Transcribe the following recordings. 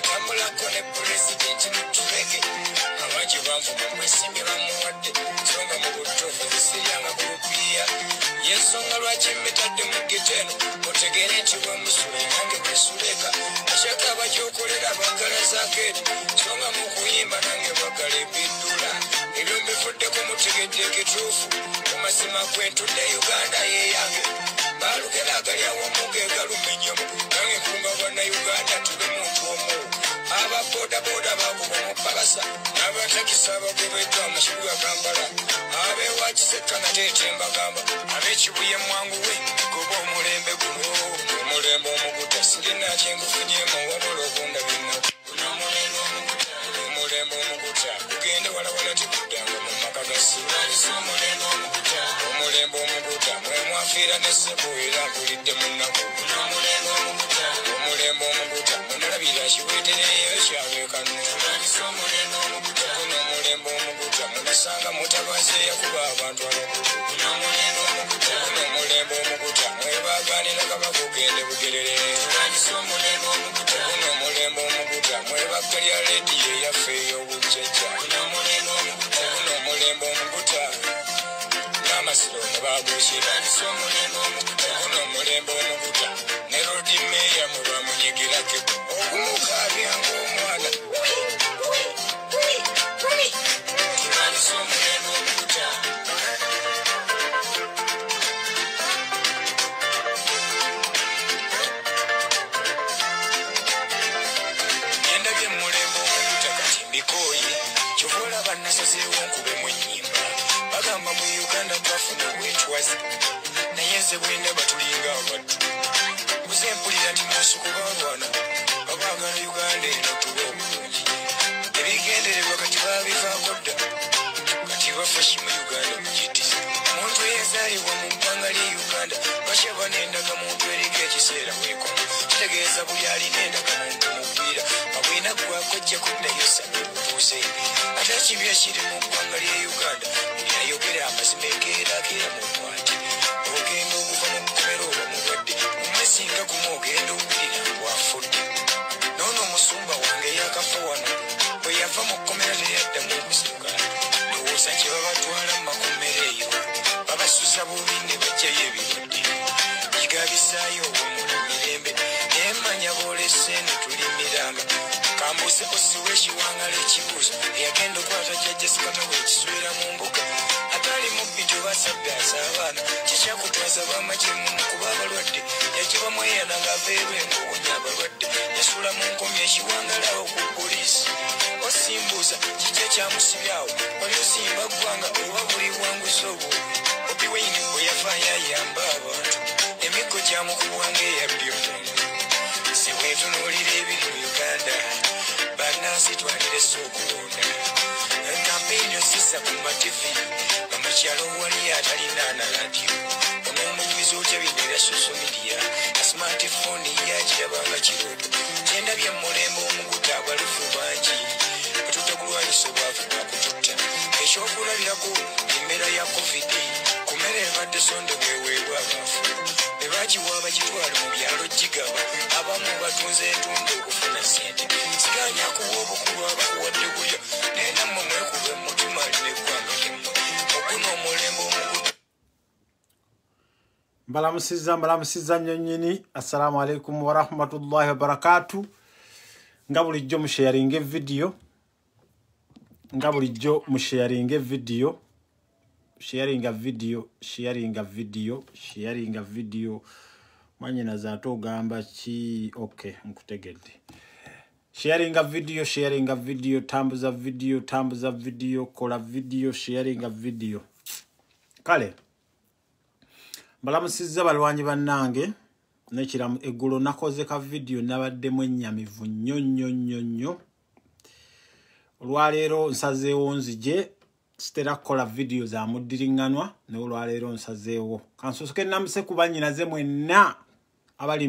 atambula kone president n'utulege abaji banvuga mwesimye bamuwadde songa mu butuufu zisiyanga kulupiya yensonga lwaki mmetadde mu geteno otegere nti bwemusule nange bwesuleka ashaka abakyokolera bagala zakeeti songa mu kuyimba nange bagala ebiddula ebyo mbivuddeko mutegedde ekituufu mu mazima kwentudde Uganda yeyange balugera agali awamu gegalumenyomu nange kunga bannayuganda tube muntu omu ababodaboda bakuba mupalasa n'abatakisa abagobeddwa amashibu ga Kampala abewakiseka nateete mbagamba ab'ekibuye mwangu we goba omulembe guno omulembe omuguta sirina kyengufunyemu wabula obunda bino omulembe omuguta kugende walawala tekuddanga mu maka gasibalisa omulembe omuguta mwe mwafiira n'essebo era mpulidde mu nnaku omulembe omuguta munalabira kiwetereyo kyaweekanu kuno omulembe omuguta munasanga mutabazi eyakuba abantu abakutu kuno omulembe omuguta mwebaaganira kabaka ogende bugerere kuno omulembe omuguta mwebaggalya lediyo eyaffe ey'obujjajja kuno omulembe omuguta n'amasiro ne baagusira kuno omulembe omuguta ne rodi meeya mwe bamunyigirako okumukaabyangu omwana endabye mulembe omuguta kati mbikooye kyovola bannasazeewo nkube mu nnyimba bagamba mu Uganda twafuna obwetwazi naye nze bwendaba tulinga abaddu buze mpulira nti munsi kubalwana babaagala Uganda eno tube obulungi ebigendererwa kati baabivaako dda kati bafashi mu Uganda mugitiza omuntu eyazaalibwa mu ggwanga ly'e Uganda bakyaba n'endaga muntu eriko ekiseera weekoma kitegeeza buli alina endagamuntu mugwira abwina gwako ojja kuddayo sami butuuze ate ekibi ekiri mu ggwanga ly'e Uganda buli ayogera amazima egeerageera mu bwati ogenda okuva mu kkomera oba mulwadde omwesinga gumu ogenda owulira bwafudde noono omusumba wange yakafa wano bwe yava mu kkomera teyaddamu okusibuka ndowooza kye babatwala mu makomera eyo babasusa bubi ne bajjayo ebirwadde gigabisaayo obwomula mirembe naye mmanya boolese ne tulimiranga kambuuse osiwa ekiwangala ekibuuzo eyagenda okwata jjajja sikatawo ekiswera mu mbuga atali mubbi tebasabbaasa abaana kikyakutwaza bamajemu mu kuba abalwadde yakibamweyana ng'aveerwe ng'owonya abalwadde yasula mu nkomi ekiwangalawo ku poliisi osimbuuza kijja kyamusibyawo wali osimba ggwanga oba buli bwanguzi obwo Bobi Wine bwe yafaayo ayamba abantu emiggo gyamukubwanga eyabbi omuntu si bwetunuulira ebiri mu Uganda bannansi twalirese okulonda kampeyini osisa ku mativi bamukyalo wali atalina na radiyo onoomuyimiza otya binera social media smartphone yakirabanga kirooto kyendabye mulembe omuguta abalufu bangi batutakulwanyisa obwavu bwakututta ekyokulabirako embeera ya covid ku mmere ebadde sonde bweweebwa abaafu bebagiwa bagitwale mu byalo gigaba abamu batunze entundu okufuna ssente siganya kuwa obukulu abakuwadde kulya naye nammwe mwekuba emmutima lineggwanga limu okuno omulembe omuguta mbalamusizza nnyo nnyini assalamu alaikum warahmatullahi wabarakatu nga bulijjo musharinga video sharinga video manyina zate ogamba ki okay nkutegedde sharinga video tambuza video kola video sharinga video kale mbalamusizza balwanyi bannange nekiramu eggulo nakoze ka video nabaddemu ennyamivu nnyo olwaleero nsazeewo nzije sitera kukola video za muddiringanwa naye olwaleero nsazeewo kansosoke namuse ku bannyinaze mwenna abali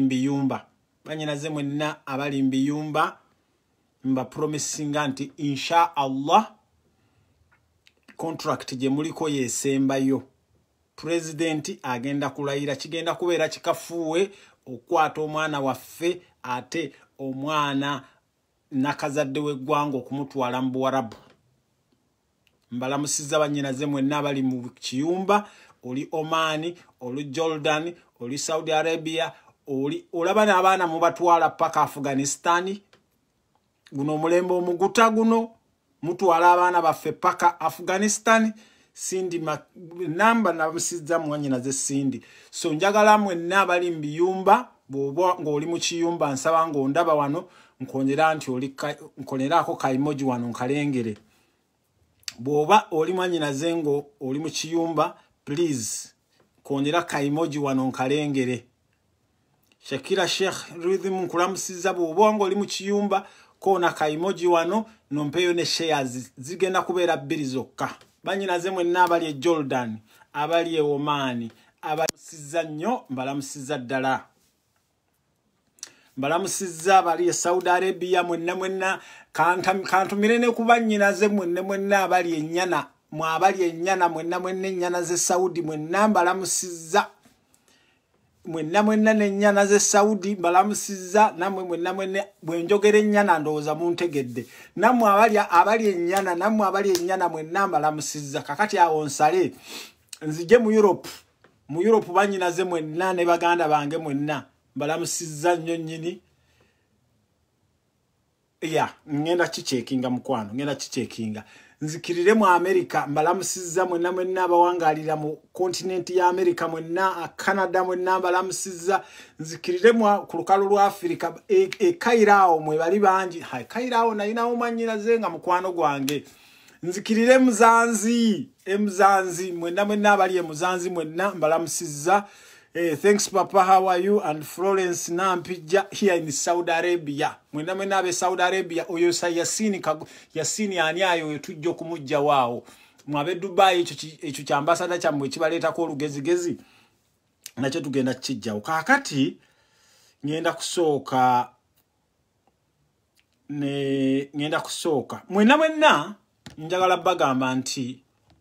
mu biyumba mba promisinga nti insha Allah contract gye muliko yesembayo President agenda kulayira kigenda kubeera kikafuwe okwata omwana waffe ate omwana nakazadde w'eggwanga okumutwala mu Buwarabu. Mbalamusiza bannyinaze mwenna abali mu kiyumba, oli Omani, oli Jordan, oli Saudi Arabia, oli olaba n'abaana mubatwala paka Afghanistan. Guno omulembe omuguta guno mutwala abaana baffe paka Afghanistan. Sindi namba namusiza mwannyinaze Sindi. So njagala mwenna abali mu biyumba, bw'oba ng'oli mu kiyumba nsaba ng'ondaba wano nkonjera nti nkonerako ka emoji wano nkalengere. Bw'oba oli mwannyinaze ngo oli mu kiyumba, please konjera ka emoji wano nkalengere. Shakira Sheikh Rhythm nkulamusiza bw'oba ng'oli mu kiyumba kona ka emoji wano nompeyo ne shares zigenda kubeera 2 zokka. Bannyinaze mwenna abali e Jordan, abali e Oman, abalamusiza nnyo, mbalamusiza ddala. Mbalamusiza abali e Saudi Arabia mwenna kantumire ne ku bannyinaze mwenna abali ennyana, abali ennyana mwenna ennyana ze Saudi mwenna mbalamusiza. Mwenna n'ennyana ze Saudi mbalamusiza, namwe mwenna bwenjogera ennyana ndowooza muntegedde. Namwe abali ennyana, namwe abali ennyana mwenna mbalamusiza. Kakati awo nsale nzije mu Europe. Mu Europe bannyinaze mwenna ne baganda bange mwenna mbalamusiza nnyo nnyini. Ngenda kichekinga mukwano, ngenda kichekinga. Nzikirire mu America mbalamusiza mwenna abawangalira mu continent ya America mwenna, Canada mwenna mbalamusiza. Nzikirire mu ku lukalu lwa Africa Kairao mwe bali bangi. Kairao nalina omwannyinaze nga mukwano gwange. Nzikirire Muzanzi, Muzanzi mwenna abali Muzanzi mwenna mbalamusiza. Thanks Papa, how are you? And Florence Nampija here in Saudi Arabia. Mwenna abe Saudi Arabia oyo sa Yasini anyayo yetujja okumujja wao. Mwabe Dubai ekyo kya ambassador kyamwe kibaleeta ko olugezigezi. Nakyo tugenda kijja. Kakati ngenda kusooka. Mwenna njagala bagamba nti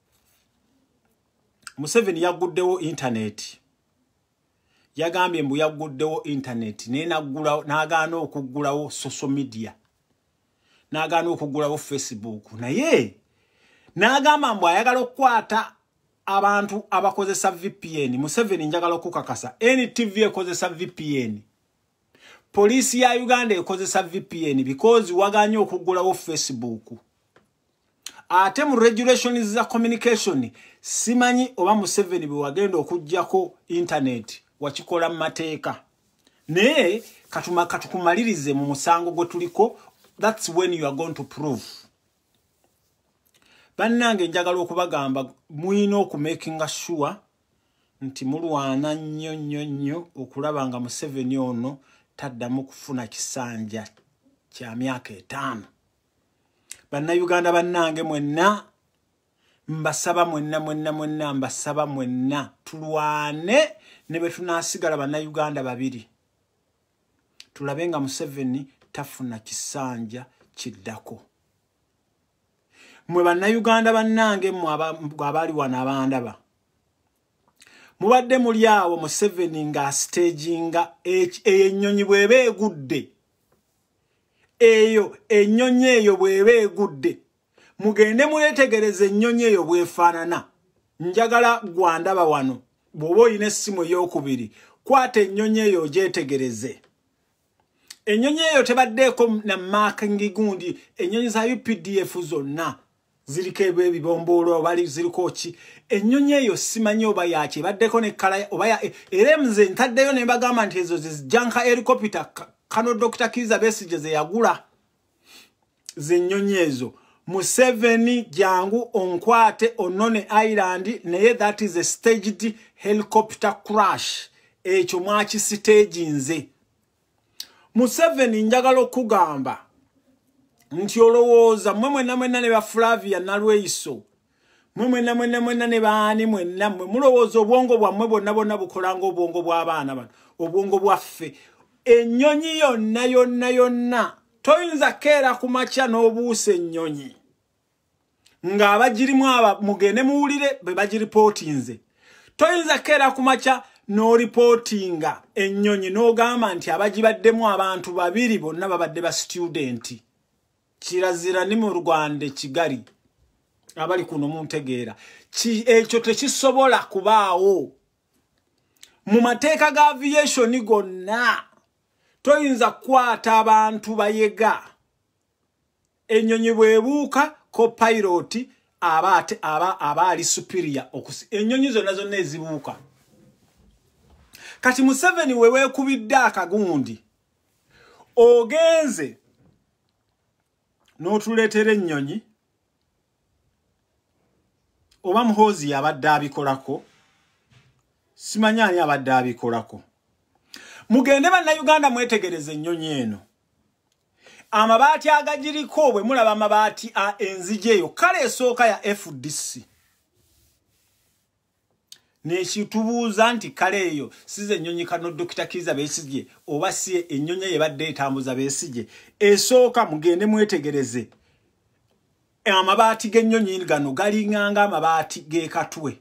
Museveni yaguddewo internet. Yagambye mbu yaguddewo internet n'agaana okuggulawo social media, n'agaana okuggulawo Facebook, naye n'agamba mbu ayagala okukwata abantu abakozesa VPN. Museveni njagala okukakasa NTV ekozesa VPN, poliisi ya Uganda ekozesa VPN because waganye okuggulawo Facebook. Ate mu regulations za communication simanyi oba Museveni bwe wagenda okujjako internet wakikola mateeka. Naye katukumalirize mu musango gwe tuliko, that's when you are going to prove. Bannange njagala okubagamba muyina okumakinga sure nti mulwana nnyo okulaba nga Museveni ono taddamu kufuna kisanja kya myaka 5. Bannayuganda bannange mwenna mbasaba mbasaba mwenna tulwane ne bwe tunaasigala bannayuganda 2. Tulabe nga Museveni tafuna kisanja kiddako. Mwe bannayuganda bannange abali wano abandaba, mubadde muli awo Museveni nga staginga ennyonyi bw'eba egudde. Eyo ennyonyi eyo bw'eba egudde, mugende muletegereze ennyonyi eyo bwefaanana. Njagala gwandaba wano bw'oba oyina essimu ey'okubiri, kwata ennyonyi eyo ogyetegereze. Ennyonyi eyo tebaddeeko na marking gundi, ennyonyi za UPDF zonna ziriko ebibomboolo bali ziriko ki. Ennyonyi eyo simanyi oba yaki, baddeko ne kala oba era nze ntaddeyo ne bagamba nti ezo janka helicopter kano Dr. Kizza Besigye ze yagula z'ennyonyi ezo. Museveni jangu onkwate onone island, naye that is a staged helicopter crash. Ekyo mwaki stage nze. Museveni njagala okugamba nti olowooza mwenna ne ba Flavia Nalweiso, mwenna ne baani mwenna mulowooza obwongo bwammwe bonna bukolanga obwongo bw'abaana bano, obwongo bwaffe. Ennyonyi yonna toyinza keera ku makya n'obuusa ennyonyi nga abagirimu aba mugende muwulire be bagiripootinze. Toyinza keera ku makya n'oripootinga ennyonyi n'ogamba nti abagibaddemu abantu 2 bonna babadde ba studenti. kirazira ni mu Rwanda Kigali abali kuno muntegeera ekyo tekisobola kubaawo mu mateeka ga aviation gonna. Toyinza kwata abantu bayega ennyonyi bwebuuka ko pilot aba ali superior okusi ennyonyi zonna ezibuuka. Kati Museveni wewe kubidde akagundi ogenze n'otuleetera ennyonyi oba muhoozi yabadde abikolako simanya ani abadde abikolako. Mugende bannayuganda mwetegereze ennyonyi eno amabaati agagiriko bwe mulaba amabaati enzigi eyo kale esooka ya FDC nekitubuuza nti kale eyo size ennyonyi kano Dr. Kiza Besigye oba si ennyonyi ebadde etambuza Besigye esooka. Mugende mwetegereze amabaati g'ennyonyi gano galinganga amabaati g'ekatwe.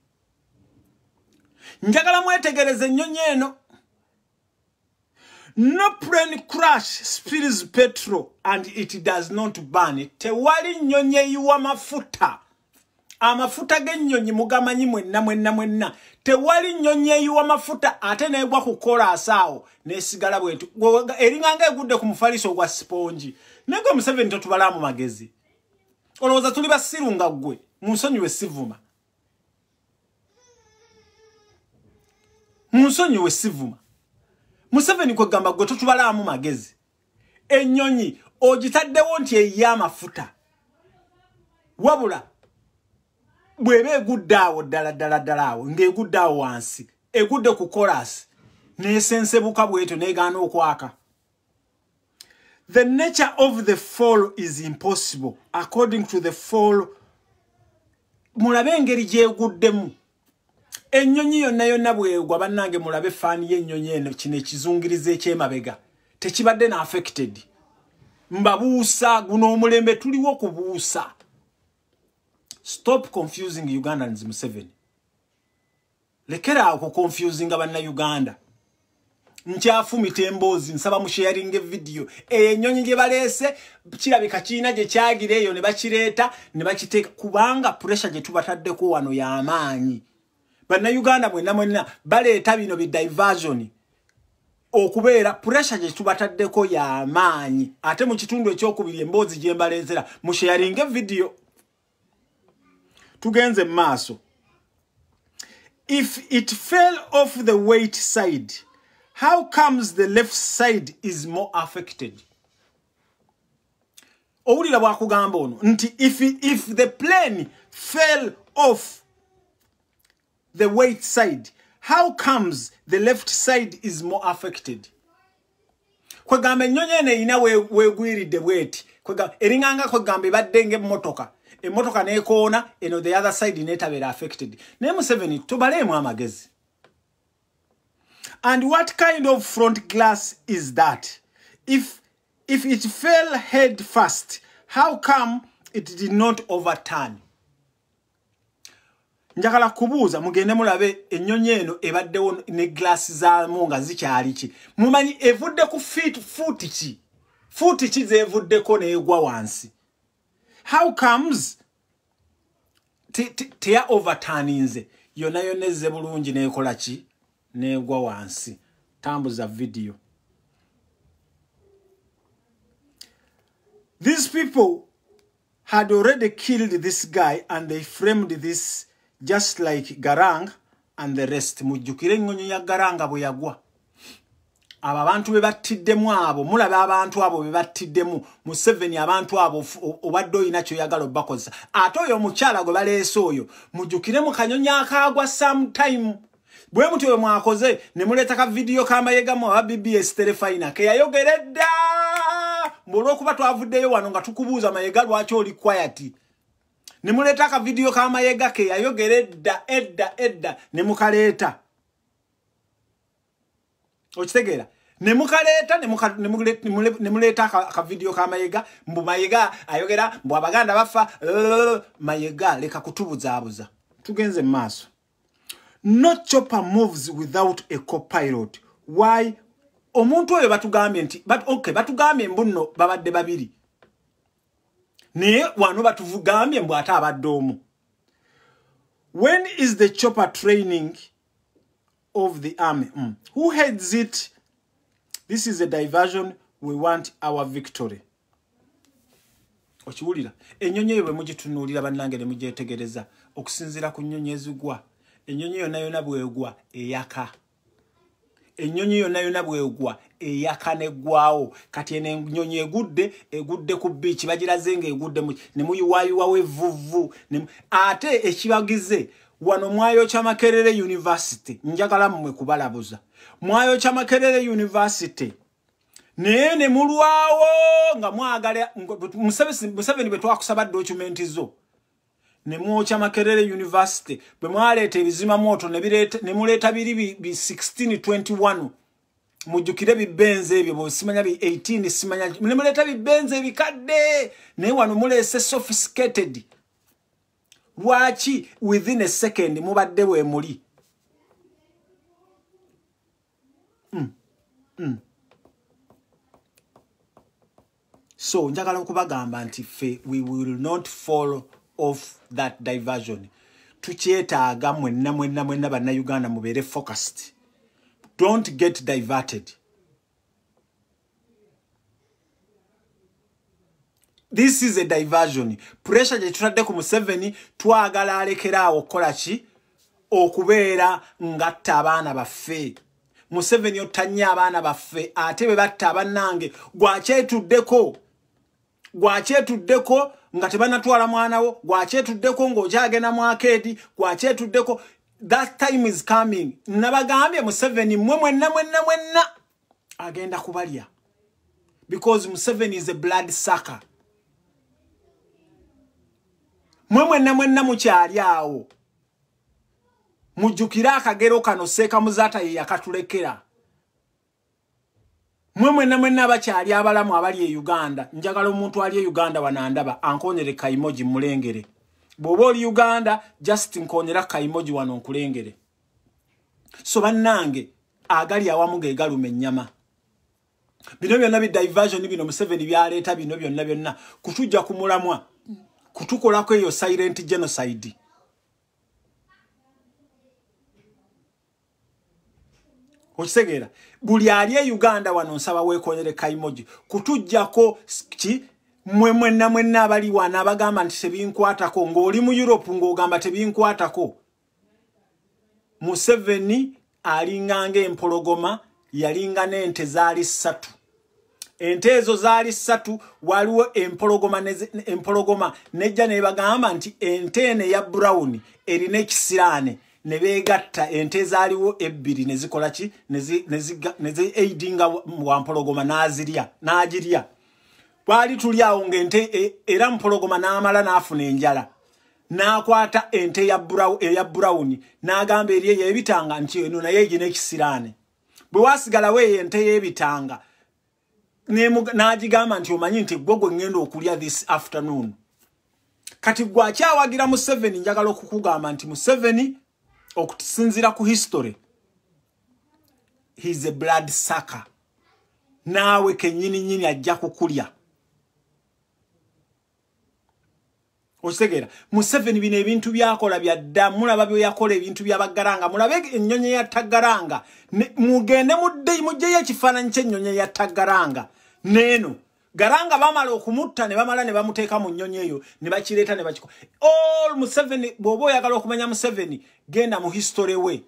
Njagala mwetegereze ennyonyi eno. No plane crash spills petrol and it does not burn. Tewali nnyonyi eyiwa mafuta. Amafuta g'ennyonyi mugamanyi mwenna. Tewali nnyonyi eyiwa mafuta ate neegwa kukola asaawo nesigala bwetu. Eringanga egudde ku mufaliso gwa sponji. Nego Museveni totubalamu magezi. Olowooza tuli basiru nga ggwe. Munsonyiwe sivuma. Munsonyiwe sivuma. Museveni kwe gamba gwe totubalamu magezi. Ennyonyi ogitaddewo nti eyiya amafuta. Wabula bwebe egudde awo ddala awo ng'egudde awo wansi egudde ku kolasi n'esensebuka bwetyo n'egaana okwaka. The nature of the fall is impossible according to the fall. Mulabe engeri gy'eguddemu. Ennyonyi yonna bwegwa bannange mulabe faani y'ennyonyi eno kino ekizungiriza ekyemabega tekibadde na affected. Mbabuusa guno omulembe tuliwo kubuusa. Stop confusing Ugandans, Museveni. Lekera ako confusing Uganda. Nkyafumita emboozi nsaba mu sharing video. Ennyonyi gye baleese kirabika kiina gye kyagireeyo ne bakireeta ne bakiteeka kubanga pressure gye tubataddeko wano y'amaanyi. Bannayuganda mwenna baleeta bino bi diversion okubeera pressure gye tubataddeko y'amaanyi. Ate mu kitundu ekyokubiri emboozi gye mbaleezera mu sharing video. Tugenze maaso. If it fell off the weight side, how comes the left side is more affected? Owulira bwakugamba ono nti if the plane fell off the weight side, how comes the left side is more affected? Kwegamba ennyonyi eno erina weegwiridde bweti. Eringanga kwegamba ebadde ng'emmotoka. Emotoka nekoona eno the other side netabera affected. Ne Museveni tubaleemu amagezi. And what kind of front glass is that? If it fell head first, how come it did not overturn? Njagala kubuuza mugende mulabe ennyonyi eno ebaddewo ne glass zaamu nga zikyali ki. Mumanyi evudde ku futi ki? Futi ki zeevuddeko neegwa wansi. How comes teya overturninze yona ezze bulungi neekola ki neegwa wansi. Tambuza video. These people had already killed this guy and they framed this just like Garang and the rest. Mujjukire ennyonyi ya Garanga bwe yagwa. Aba abantu be battiddemu abo mulaba abantu abo be battiddemu Museveni abantu abo obadde oyina kyoyagala obakozesa. Ate oyo omukyala gwe baleese oyo mujjukire mu kanyonyi akaagwa sometime. Bwe mutyo mwakoze ne muleeta ka video k'amayega mu aba BBS Telefina ke yayogeredda olw'okuba twavuddeyo wano nga tukubuuza mayega lwaki oli quiet. Ne muleeta ka video k'amayega ke yayogeredda edda ne mukaleeta. Okitegeera ne mukaleta ne muleta ka video ka Mayega mbu Mayega ayogera mbu abaganda bafa Mayega leka kutubuzaabuza. Tugenze maaso. No chopper moves without a co-pilot. Why? Omuntu oyo batugambye nti batugambye mbuno babadde babiri. naye wano batuvugambye mbw ate abadde omu. When is the chopper training of the army? Who heads it? This is a diversion. We want our victory. Okiwulira ennyonyi eyo bwe mugitunuulira bannange ne mugyetegereza okusinziira ku nnyonyi ezigwa, ennyonyi yonna yonna bwegwa eyaka, ennyonyi yonna yonna bwegwa eyaka neggwawo. Kati eno ennyonyi egudde ku biiki bagiraze nga egudde ne muyiwaayiwawo evvuvvu. Ate ekibagize wano Mwayokya Makerere University, njagala mmwe kubalabuza Mwayokya Makerere University naye ne mulwawo nga mwagala Museveni bwe twakusaba documenti zo ne Mwayokya Makerere University bwe mwaleeta ebizima moto ne muleeta biri 1621 mujjukire bibenze ebyo bo simanya bi 18 simanya ne muleeta bibenze ebikadde naye wano muleese sophisticated. Lwaki within a second mubadde we muli? So njagala okubagamba nti fe we will not fall off that diversion. Tukyetaaga mwenna bannayuganda mubeere focused. Don't get diverted. This is a diversion. Pressure gye tutadde ku Museveni twagala alekeraawo okukola ki? Okubeera ngatta abaana baffe. Museveni otanye abaana baffe ate bwe batta bannange gwakyetuddeko nga tebanatwala mwanawo, gwakyetuddeko ng'okyagenda mu akeedi, gwakyetuddeko. That time is coming. Nabagambye Museveni mwenna agenda kubalya. Because Museveni is a blood sucker. Mwenna mukyali awo. Mujjukira akagero kano Seeka Muzaata ye yakatulekera. Mwenna abakyali abalamu abali e Uganda. Njagala omuntu ali e Uganda wanandaba ankonyere kaimoji mulengere. Bw'oba oli Uganda just nkonyera kaimoji wano nkulengere. So bannange agali awamu ge galuma ennyama. Bino byonna bi diversion bino Museveni byaleeta bino byonna kutujja kumulamwa. Kutukolako eyo silent genocide. Okisegeera buli ali e Uganda wano nsaba weekonyere kaimoji kutujjako ki mwenna abali wana abagamba nti tebinkwatako ng'oli mu Europe ng'ogamba tebinkwatako. Museveni alinganga empologoma yalinga n'ente zaali 3. Ente ezo zaali 3 waliwo empologoma nejja ne bagamba nti ente ene ya brown erina ekisiraane ne beegatta ente zaaliwo 2 ne zikola ki nezi aidinga wa mpologoma n'agirya. Bwali tuli awo ng'ente era mpologoma n'amala n'afuna enjala n'akwata ente ya brown n'agamba eri ey'ebitanga nti eno naye egina ekisiraane. Bwe waasigalawo ente y'ebitanga n'agigamba nti omanyi nti gwe ngenda okulya this afternoon. Kati gwakyawagira Museveni njagala okukugamba nti Museveni okusinzira ku history he's a blood sucker. Naawe kennyini ajja kukulya. Okitegera Museveni bino ebintu byakola byadda mulaba byo yakola ebintu by'abagaranga mulabe ennyonyi ya Taggaranga mugende mujjeyo ekifaananyi ky'ennyonyi ya Taggaranga neeno Garanga bamala okumutta ne bamala ne bamuteeka mu nnyonyi eyo ne bakireeta ne bakiko. All Museveni bw'oba oyagala okumanya Museveni genda mu history we.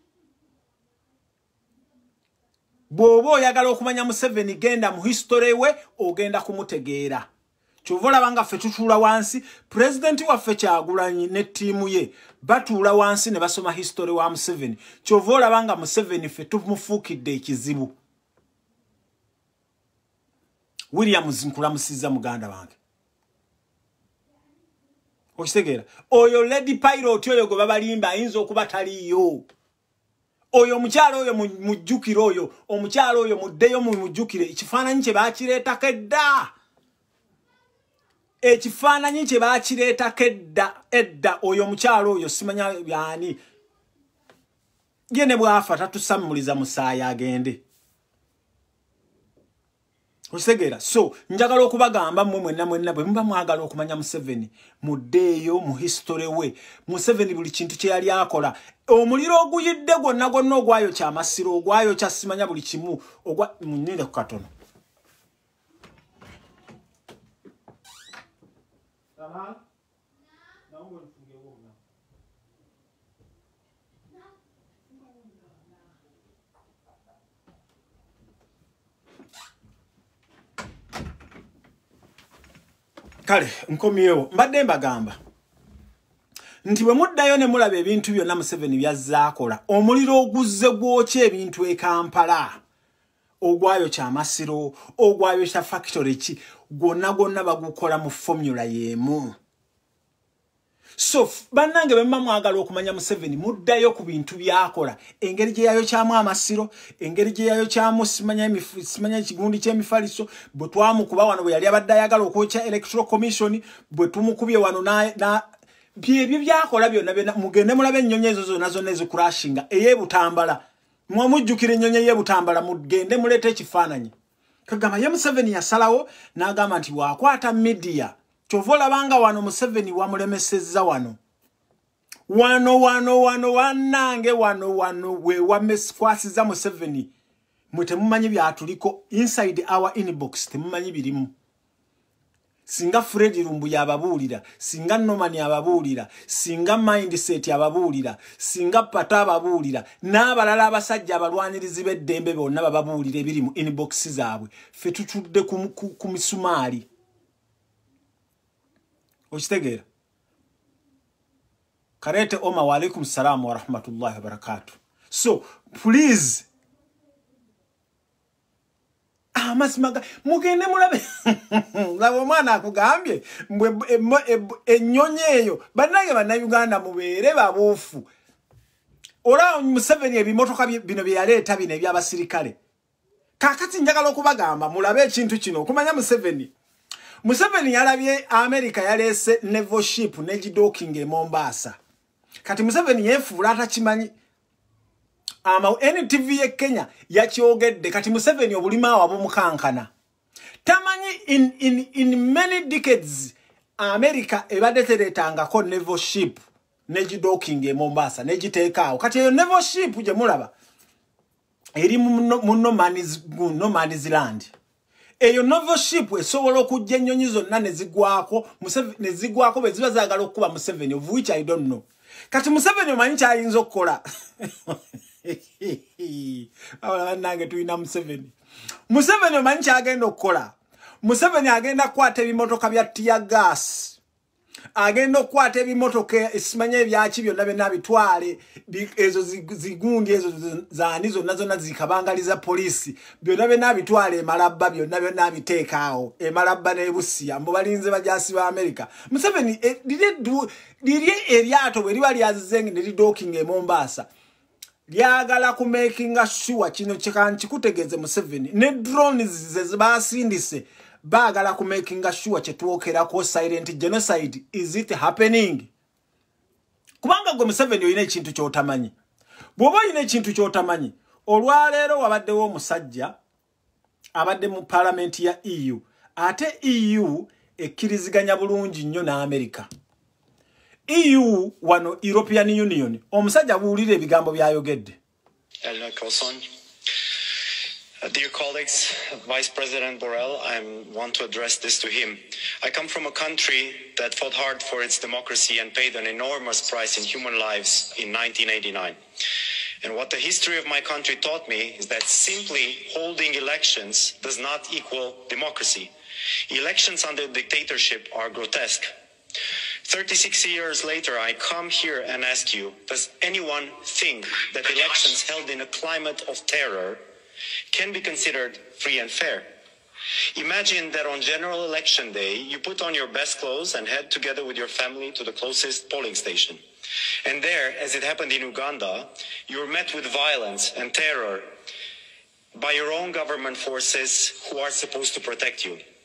Bw'oba oyagala okumanya Museveni genda mu history we ogenda kumutegeera. Kyova olaba ffe tutuula wansi pulezidenti waffe Kyagulanyi ne ttiimu ye batuula wansi ne basoma history wa Museveni. Kyova olaba nga Museveni ffe tumufuukidde ekizibu. Williams nkulamusizza muganda wange. Okitegeera oyo lady pilot oyo gwe babalimba ayinza okuba taliyo. Oyo omukyalo oyo mujjukire oyo omukyalo oyo muddeyo mujjukire ekifaananyi kye baakireetako edda. Ekifaananyi kye baakireetako edda oyo omukyalo oyo simanya byani. Ye ne bwafa tatusammuliza musaayi agende. Osegera so njagala okubagamba mmwe mwenna bwe mba mwagala okumanya Museveni muddeeyo mu history we Museveni buli kintu kye yali akola omuliro oguyidde gwonna ogwayo kya masiro ogwayo kya simanya buli kimu ogwa munninde ku katono kale nkomyewo mbadde mbagamba nti bwe muddayo ne mulaba ebintu byonna Museveni byazaakola omuliro oguzze gwokya ebintu e Kampala ogwayo kya masiro ogwayo kya factory ki gwonna bagukola mu formula y'emu so bannange bemma mwagala okumanya Museveni muddayo ku bintu byakola engeri gye yayo kyamu amasiro engeri gye yayo kyamu simanya ekigundi ky'emifaliso bwe twamukuba wano bwe yali abadde ayagala okwokya electoral commission bwe tumukubye wano na byebyo byakola byonna mugende mulabe ennyonyi ezo zonna ezikurashinga ey'ebutambala mwamujjukira ennyonyi ey'ebutambala mugende muleete ekifaananyi kagamba ye Museveni yasalawo n'agamba nti waakwata media kyova olabanga wano Museveni wamulemesezza wano wannange wano we wameskwasiza Museveni mwe temumanyi byatuliko inside our inbox temumanyi birimu singa Fred Lumbu yababuulira singa Norman ababuulira singa Mindset ababuulira singa Pata ababuulira n'abalala abasajja abalwanirizi b'eddembe bonna bababuulira ebiri mu inbox zaabwe ffe tutudde ku misumaali okitegeera Karete Oma wa alaikum salam wa rahmatullahi wa barakatuh so please masimaga mugende mulabe labo mwana akugambye ennyonyi eyo bannange Uganda mubeere babuufu ola Museveni ebimotoka bino bye yaleeta bino eby'abasirikale kakati njagala okubagamba mulabe ekintu kino okumanya Museveni yalabye America yaleese naval ship negidocking e Mombasa kati Museveni yefuula atakimanyi NTV ye Kenya yakyogedde kati Museveni obulima wabumukankana tamanyi in many decades America ebadde tereetangako naval ship negidocking e Mombasa negiteekaawo kati eyo naval ship gye mulaba eri mu no man's land eyo naval ship esobola okujja ennyonyi zonna nezigwako bwe ziba zaagala okukuba Museveni of which I don't know kati Museveni omanyi kyayinza okukola bannange tulina Museveni omanyi kyagenda okukola Museveni agenda kukwata ebimotoka bya tear gas agenda okukwata ebimotoka esimanya ebyaki byonna bitwale ezo zigundi ezo zaani zonna zikabangaliza polisi byonna bitwale emalabba byonna biteekaawo emalabba n'ebusiya mbo balinze bajasi ba America Museveni liri eryato bwe liba lyazizenga ne lidocking e Mombasa lyagala ku making sure kino kikutegeeze Museveni ne drones zebasindise bagala ku making sure kyetwokerako silent genocide is it happening kubanga gwe Museveni oyina ekintu kyotamanyi bw'oba oyina ekintu kyotamanyi olwaleero wabaddewo omusajja abadde mu parliament ya EU ate EU ekkiriziganya bulungi nnyo na America EU wano European Union omusajja buulira ebigambo byayogedde Dear colleagues, Vice President Borrell, I want to address this to him. I come from a country that fought hard for its democracy and paid an enormous price in human lives in 1989. And what the history of my country taught me is that simply holding elections does not equal democracy. Elections under dictatorship are grotesque. 36 years later, I come here and ask you, does anyone think that elections held in a climate of terror can be considered free and fair? Imagine that on general election day, you put on your best clothes and head together with your family to the closest polling station. And there, as it happened in Uganda, you're met with violence and terror by your own government forces who are supposed to protect you.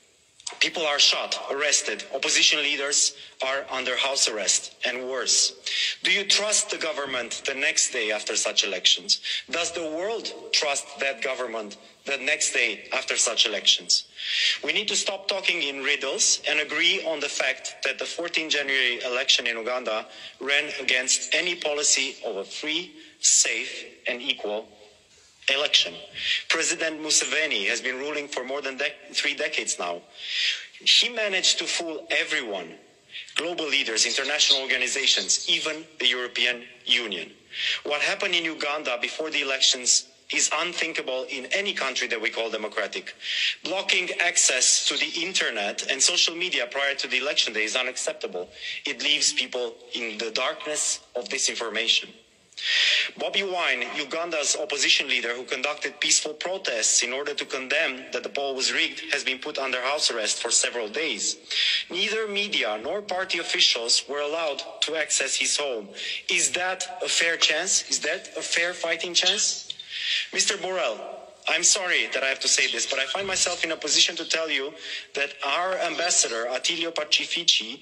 People are shot, arrested. Opposition leaders are under house arrest, and worse. Do you trust the government the next day after such elections? Does the world trust that government the next day after such elections? We need to stop talking in riddles and agree on the fact that the 14th January election in Uganda ran against any policy of a free, safe, and equal election. President Museveni has been ruling for more than 3 decades now. He managed to fool everyone, global leaders, international organizations, even the European Union. What happened in Uganda before the elections is unthinkable in any country that we call democratic. Blocking access to the internet and social media prior to the election day is unacceptable. It leaves people in the darkness of disinformation. Bobi Wine, Uganda's opposition leader who conducted peaceful protests in order to condemn that the poll was rigged, has been put under house arrest for several days. Neither media nor party officials were allowed to access his home. Is that a fair chance? Is that a fair fighting chance? Mr. Borrell, I'm sorry that I have to say this, but I find myself in a position to tell you that our ambassador, Attilio Pacifici,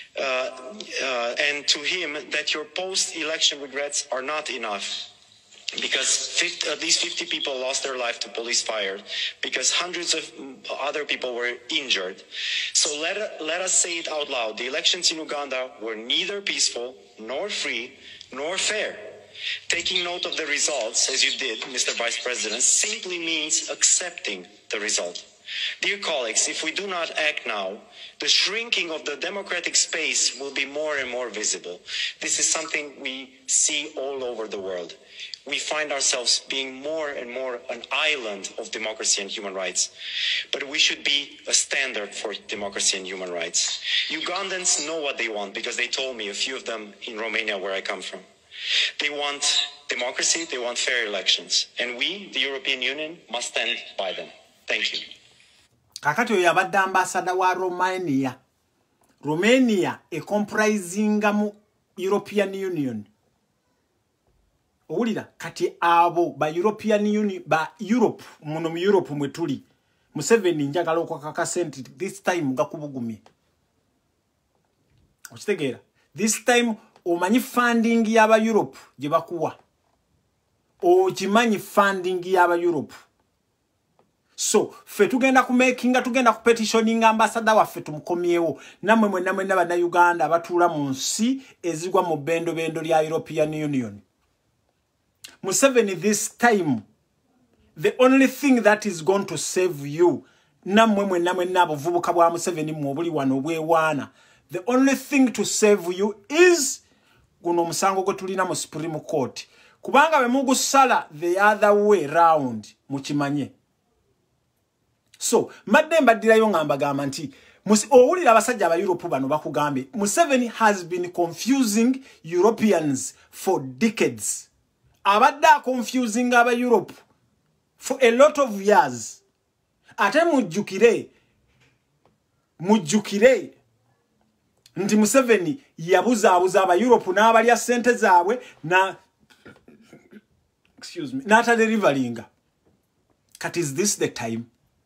and to him that your post-election regrets are not enough. Because at least 50 people lost their life to police fire, because hundreds of other people were injured. So let us say it out loud. The elections in Uganda were neither peaceful, nor free, nor fair. Taking note of the results, as you did, Mr. Vice President, simply means accepting the result. Dear colleagues, if we do not act now, the shrinking of the democratic space will be more and more visible. This is something we see all over the world. We find ourselves being more and more an island of democracy and human rights. But we should be a standard for democracy and human rights. Ugandans know what they want because they told me, a few of them in Romania, where I come from. They want democracy, they want fair elections. And we, the European Union, must stand by them. Thank you. Kakati oyo abadde ambassador wa Romania. Romania comprising mu European Union. Owulira kati abo ba European Union ba Europe muno mu Europe mwe tuli. Museveni njagala okwakaka senti this time gakubugumye. Okitegeera. This time omanyi funding y'aba Europe gye bakuwa. Okimanyi funding y'aba Europe. So, fe tugenda kumakinga, tugenda kupetitioning ambassador waffe tumukomyewo. Namwe mwenna bana Uganda abatuula mu nsi ezigwa mu bendo lya European Union. Museveni, this time, the only thing that is going to save you, namwe mwenna abavubuka bwa Museveni mwobuli wano bwewaana, the only thing to save you is guno musango gwe tulina mu Supreme Court. Kubanga be mugusala the other way round mukimanye. So, madde mbadirayo ngamba gamba nti owulira abasajja aba Europe bano bakugambe Museveni has been confusing Europeans for decades. Abadde confusing aba Europe for a lot of years. Ate mujjukire nti Museveni yabuza aba Europe n'abalya sente zaabwe na n'ata delivering. Kat is this the time?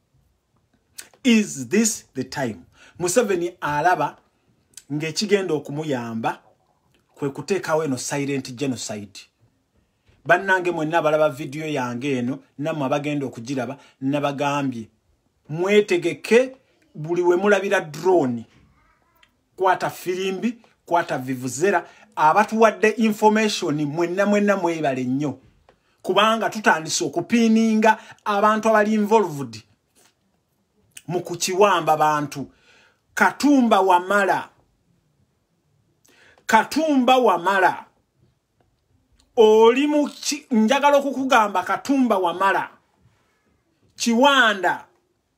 Is this the time? Museveni alaba ng'ekigenda okumuyamba kwe kuteekawo eno silent genocide. Bannange mwenna balaba video yange eno namwe abagenda okugiraba nabagambye mwetegeke buli we mulabira drone kwata firimbi kwata vivuzera abatuwadde information mwenna mwebale nnyo kubanga tutandise okupininga abantu abali involved mu kukiwamba bantu. Katumba Wamala oli mu njagala okukugamba Katumba Wamala Kiwanda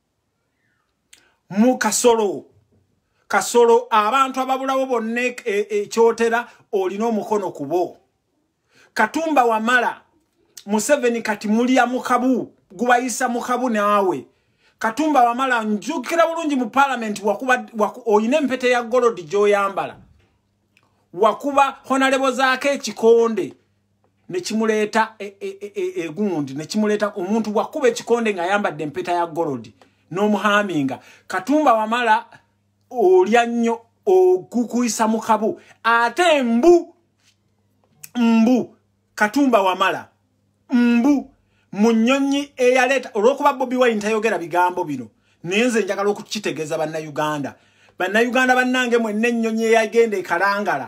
mu Kasolo abantu ababulawo bonna ekyotera olina omukono kubo. Katumba Wamala Museveni kati mulya mukabu gubayisa mukabu naawe. Katumba Wamala njukira bulungi mu parliament wakuba oyina empete ya gold gy'oyambala wakuba honorable zaake ekikonde ne kimuleta egundi ne kimuleta omuntu wakuba ekikonde nga yambadde empeta ya gold n'omuhaminga Katumba Wamala olya nnyo okukuyisa mu kabu ate mbu Katumba Wamala mbu munyonyi eyaleta olwokuba Bobi Wine tayogera bigambo bino nenze njagala okukitegeeza bannayuganda bannange mwenna ennyonyi eyagenda ekalangala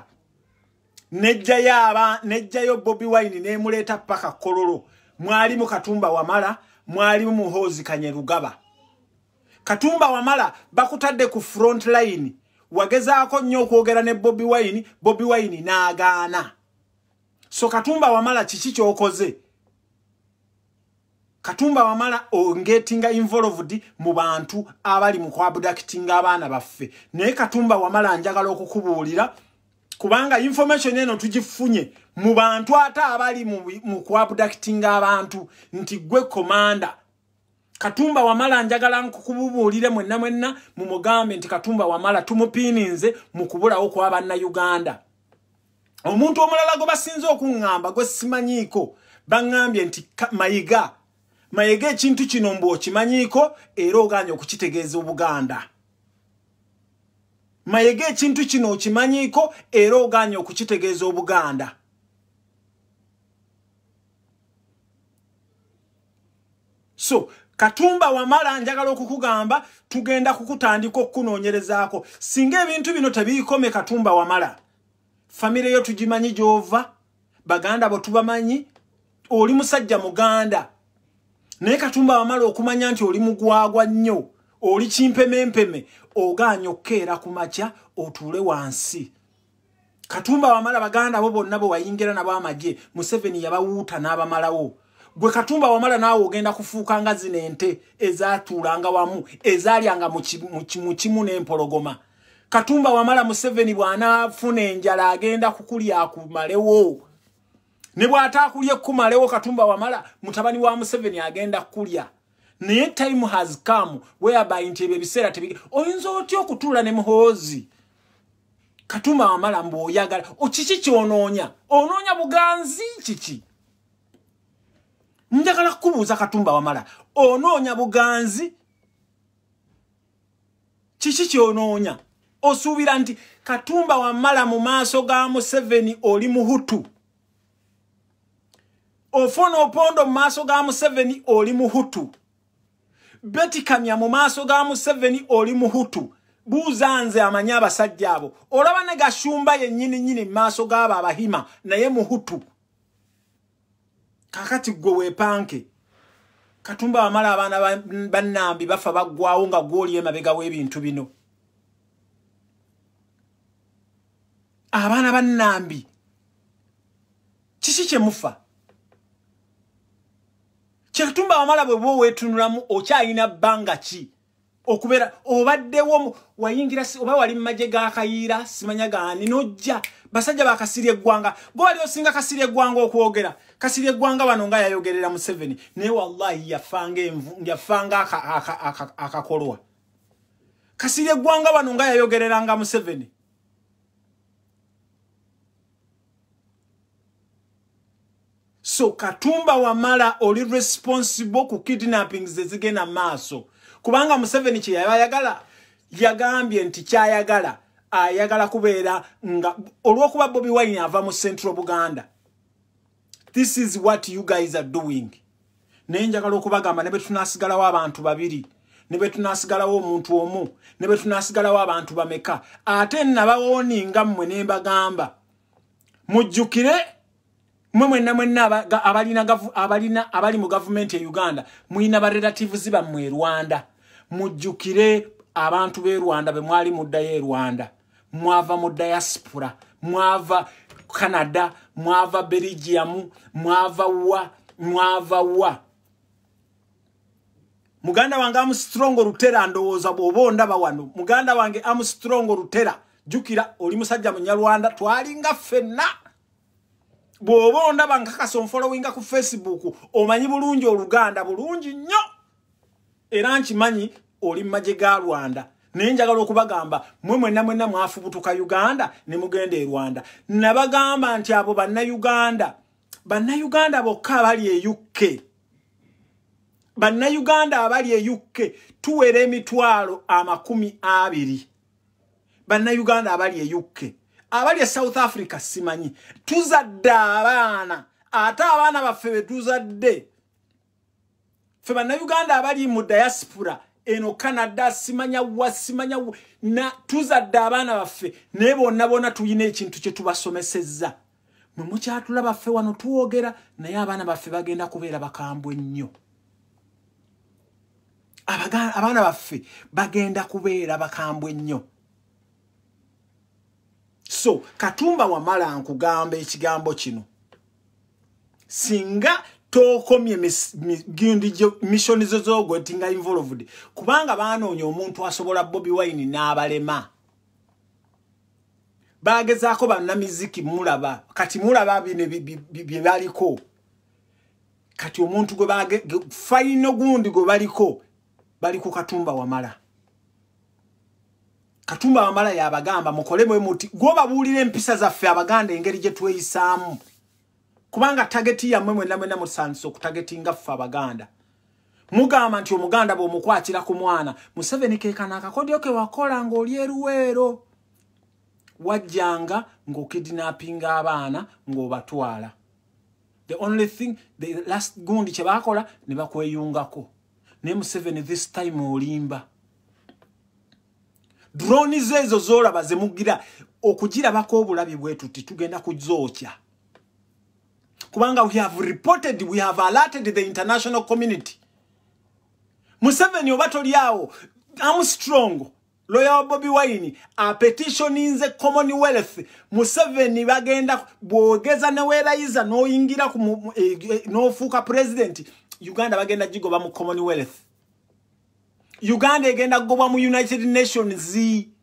nejjayo Bobi Wine nemuleeta paka Kololo mwali mu Katumba Wamala mwali mu Muhoozi Kanyerugaba Katumba Wamala bakutadde ku front line wagezaako nnyo okwogera ne Bobi Wine n'agaana so Katumba Wamala kiki kyokoze Katumba Wamala ongetinga involved mu bantu abali mu abducting abaana baffe naye Katumba Wamala njagala okukubuulira kubanga information eno tugifunye mu bantu ata abali mu abducting abantu nti gwe commander Katumba Wamala njagala nkukubuulire mwenna mu mugambe nti Katumba Wamala tumupininze mu kubulawo kwa bannayuganda omuntu omulala go basinze okungamba gwe simanyiiko bangambye nti Mayiga ekintu kino mbu okimanyiiko era oganye okukitegeeza Obuganda Mayiga ekintu kino okimanyiiko era oganye okukitegeeza Obuganda so Katumba Wamala njagala okukugamba tugenda kukutandika okunoonyerezaako singa ebintu bino tebiikome Katumba Wamala famire yo tugimanyi gyova baganda bo tubamanyi oli musajja muganda naye Katumba Wamala okumanya nti oli mugwagwa nnyo oli kimpemempeme oganya okkeera ku makya otuule wansi Katumba Wamala baganda bo bonna bo wayingira nabo amagye Museveni yabawuuta n'abamalawo gwe Katumba Wamala naawe ogenda kufuuka nga zino ente ezatuulanga wamu ezaalyanga mu kimu n'empologoma Katumba Wamala Museveni bw'anaafuna enjala agenda kukulya akumalewo ne bw'ataakulya kumalewo Katumba Wamala mutabani wa Museveni agenda kulya naye time has come whereby nti ebyo ebiseera tebige oyinza otya okutuula ne Muhoozi Katumba Wamala mbu oyagala okiki kyonoonya buganzi kiki njagala kubuuza Katumba Wamala onoonya buganzi kiki kyonoonya osuubira nti Katumba Wamala mu maaso ga Museveni oli Muhutu ofona opondo mu maaso ga Museveni oli Muhutu Betty Kamya mu maaso ga Museveni oli Muhutu buuza nze amanyi abasajja abo olaba ne Gashumba yennyini mu maaso g'abo Abahima naye Muhutu kakati gwe weepanke Katumba Wamala abaana bannambi bafa baggwawo nga gw'oli emabega w'ebintu bino abaana bannambi kiki kye mufa Katumba Wamala bwe bo wetunulamu okyayina bbanga ki okubeera obaddewo wayingira oba wali mu magye ga Kayiira simanya gaani nojja basajja bakasirye eggwanga gwe wali osinga kasirye eggwanga okwogera kasirye eggwanga wano nga yayogerera Museveni naye wallahi yafanga akakolwa kasirye eggwanga wano nga yayogereranga Museveni so Katumba Wamala oli responsible ku kidnapping zezigenda maaso kubanga Museveni kye yayagala yagambye nti kyayagala ayagala kubeera nga olwokuba Bobi Wine ava mu Central Buganda this is what you guys are doing nenjagala okubagamba ne betunasigalawo abantu babiri ne betunasigalawo omuntu omu ne betunasigalawo abantu bameka ate nabawooninga mmwe ne mbagamba mujjukire mwenna abali mu government ya Uganda muina ba relatives bammwe Rwanda mujjukire abantu be Rwanda be mwali mudda ye Rwanda mwava mu diaspora mwava Canada mwava Belgium mwava wa muganda wange Armstrong Rutera ndowooza bw'obonda bawano muganda wange Armstrong Rutera jukira oli musajja munyarwanda twalinga ffenna bw'obonda bankakasa onfollowinga ku Facebook omanyi bulungi Oluganda bulungi nnyo era nkimanyi oli magye ga Rwanda naye njagala okubagamba mwenna mwafubutuka Uganda ne mugenda e Rwanda nabagamba nti abo bannayuganda bokka abali e UK Bannayuganda abali e UK tuwera emitwalo 20. Bannayuganda abali e UK abali e South Africa simanyi tuzadde abaana ate abaana baffe betuzadde ffe bannayuganda abali mu diaspora eno Canada simanya na tuzadde abaana baffe naye bonna tuyina ekintu kye tubasomesezza mwe mukyatula baffe wano tuwogera naye abaana baffe bagenda kubeera bakambwe nnyo abaana baffe bagenda kubeera bakambwe nnyo. So Katumba Wamala nkugamba ekigambo kino singa tokomye mission zozo tinga involved kubanga banoonya omuntu asobola Bobi Wine n'abalema bagezaako bannamiziki mulaba kati mulaba bye baliko kati omuntu gwe final gundi gwe baliko Katumba Wamala. Katumba Wamala yabagamba mukole mwe muti goba bulire empisa zaffe abaganda engeri gye tweyisaamu kubanga targeti ya mmwe na musanso kutagetinga ffe abaganda mugamba nti omuganda bo mukwatira ku mwana Museveni kekana akakodyo ke wakola ng'oli eruweero wajjanga ng'okidnappinga abaana ng'obatwala. The only thing the last gundi kye bakola ne bakweyungako ne Museveni this time olimba drone zezo zola bazemugira okugira bako obulabi bwetu titugenda kuzookya kubanga we have alerted the international community. Museveni obatolyawo Armstrong lawyer Bobi Wine a petition in the Commonwealth Museveni bagenda bwogeza ne werayiza no yingira no fuka president Uganda bagenda jigoba mu Commonwealth. Uganda egenda goba mu United Nations.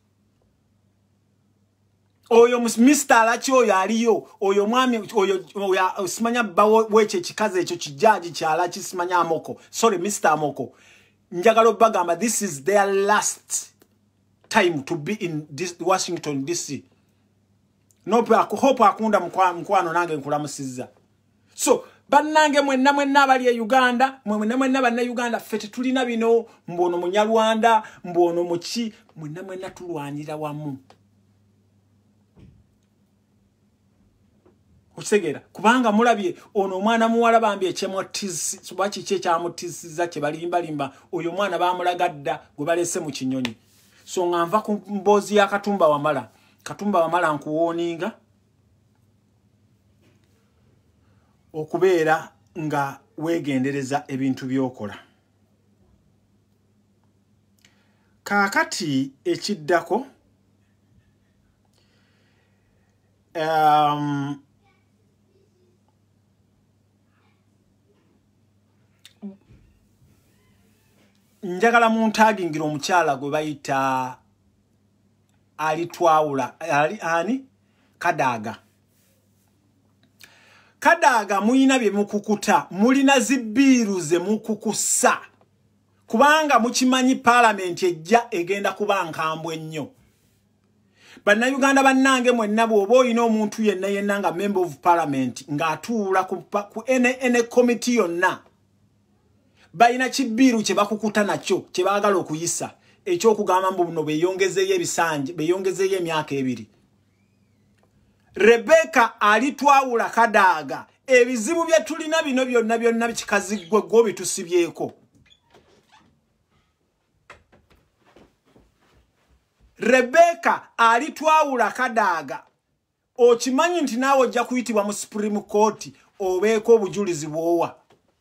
Oyo Mr. Alachi oyo aliyo oyo mwami oyo simanya bawo weche chikaze echo kijaji cha Alachi simanya Amoko. Sorry Mr. Amoko. Njagalo bagamba this is their last time to be in this Washington DC. No hope akunda mkwano nange nkulamusiza. So bannange mwenna bali e Uganda mwenna banna Uganda fete tulina bino mbono munyalwanda mbono muki mwenna tulwanira wamu. Kusegera kubanga mulabye ono mwana muwala bambi ekyemotisi subaki kye kyamutisiza kye balimba oyo mwana bamulagadda gwe balese mu kinyonyi. So nganva ku mbozi ya Katumba Wamala nkuwoninga okubeera nga wegendereza ebintu byokola. Kakati ekiddako njagala muntagingira omukyala gwe bayita alitwawula ani Kadaga muyina bye mukukuta mulina zibbiru ze mukukusa kubanga mukimanyi parliament ejja egenda kuba nkambwe nnyo. Bannayuganda bannange mwenna bw'oba olina omuntu yenna nga member of parliament ng'atuula ku ene committee yonna bayina kibbiru kye bakukuta nakyo kye baagala okuyisa ekyokugamba mbu buno beeyongezeeyo ebisanje beeyongezeeyo emyaka 2. Rebecca alitwawula Kadaga ebizibu bye tulina bino byonna bikikaziggwe gwo bitusibyeko. Rebecca alitwawula Kadaga okimanyi nti naawe ojja kuyitibwa mu Supreme Court obeeko obujulizi bwowa.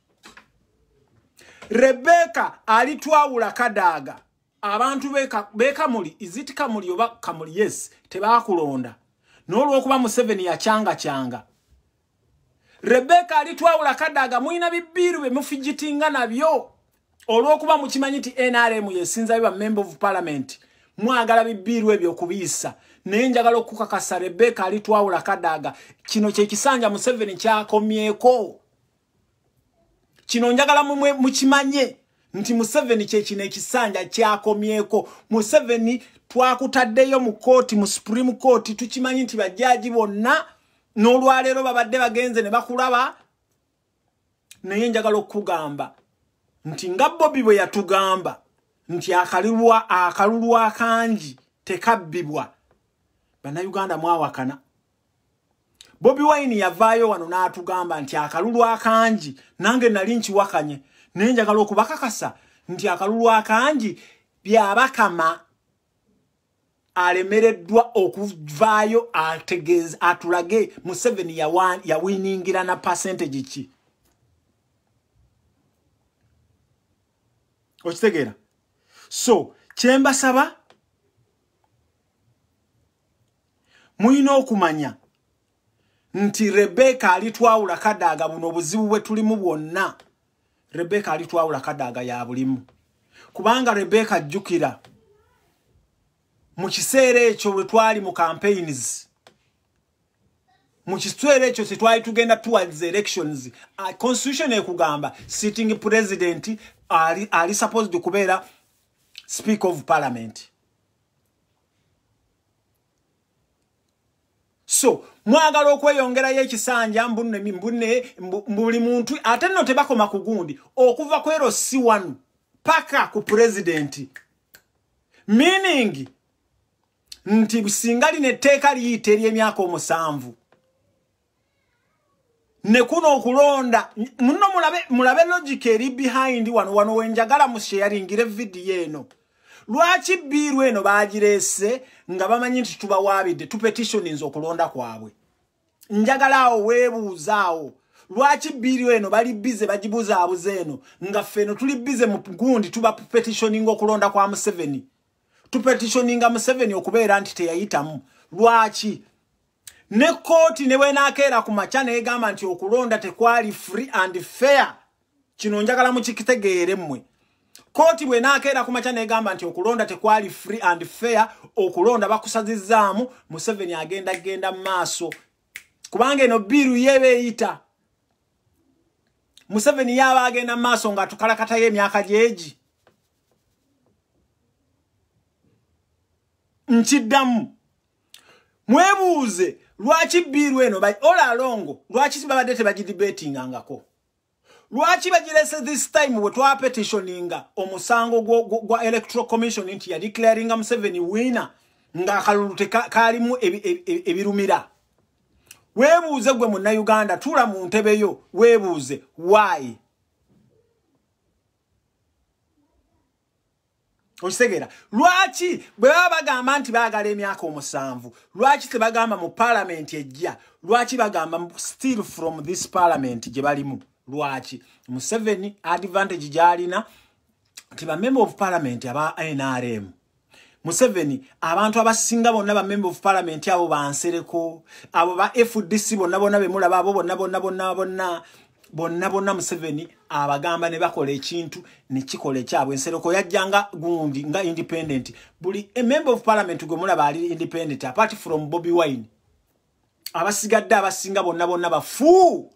Rebecca alitwawula Kadaga abantu bekamuli iziti kamuli oba kamuli yes tebakulonda n'olwokuba Museveni yakyanga. Rebecca alitwawula Kadaga muina bibbiru be mufijitinga nabyo olwokuba mukimanyi nti NRM yesinza biba member of parliament mwagala bibbiru ebyo kubiisa naye njagala okukakasa Rebecca alitwawula Kadaga kino kye kisanja Museveni kyakomyeko. Kino njagala mukimanye nti Museveni kye kino ekisanja kyakomyeko. Museveni twakutaddeyo mu court mu Supreme Court tukimanyi nti bajaji bonna n'olwaleero babadde bagenze ne bakulaba naye njagala okugamba nti nga Bobi bwe yatugamba nti akalulu akangi tekabbibwa bannayuganda mwawakana. Bobi Wine yavaayo wano n'atugamba nti akalulu akangi nange nali nkiwakanye naye njagala okubakakasa nti akalulu akangi byabakama alemereddwa okuvaayo atulage Museveni yawiningira na percentage ki. Okitegeera? So kyembasaba muyina okumanya nti Rebecca alitwawula Kadaga buno obuzibu bwe tulimu bwonna. Rebecca alitwawula Kadaga ya bulimu. Kubanga Rebecca jjukira mu kiseera ekyo bwe twali mu campaigns, mu kiseera ekyo twali tugenda towards elections, constitution ekugamba sitting president ali supposed kubeera speaker of parliament. So mwagala okweyongerayo ekisanja mbune buli muntu ate nno tebakoma ku gundi okuva ku ero C1 paka ku president, meaning nti singali netteeka liyita ery'emyaka 7 ne kuno okulonda muno mulabe logic eri behind wano wenjagala mu sharingire video eno. Lwaki biru eno bagirese nga bamanyi nti tubawaabidde tupetitioninze okulonda kwabwe? Njagalaawo weebuuzaawo lwaki biru eno bali bize bagibuzaabuze eno nga ffeno tuli bize mu gundi tuba petitioninga okulonda kwa Museveni, tupetitioninga Museveni okubeera nti teyayitamu. Lwaki? Ne kooti ne wenaakeera ku makya neegamba nti okulonda tekwali free and fair. Kino njagala mukitegeere mmwe. Kooti bwe nakeera ku makya neegamba nti okulonda tekwali free and fair, okulonda bakusazizaamu, Museveni agenda maaso. Kubanga eno biru yebeeyita. Museveni yaba agenda maaso nga tukalakatayo emyaka gyegi. Nkiddamu. Mwebuuze lwaki biru eno ola alongo lwaki sibabadde tebagidebatingangako? Lwaki bagirese this time we twa petitioninga omusango gwa electoral commission nti ya declaringa Museveni winner nga akalulu kalimu ebirumira? Weebuuze gwe munna Uganda tula mu ntebeyo weebuuze why? Okitegera? Lwaki bwe bagamba nti baagala emyaka 7 lwaki tebagamba mu parliament ejja? Lwaki bagamba still from this parliament gye balimu? Lwaki? Museveni advantage jalina ti ba member of parliament aba NRM. Museveni abantu abasinga bonna ba member of parliament abo bansereko, abo ba FDC bonna be mulaba abo bonna Museveni abagamba ne bakola ekintu ne kikole kyabwe ensereko yajjanga gundi nga independent. Buli a member of parliament gwe mulaba ali independent apart from Bobi Wine. Abasigadde abasinga bonna bafu.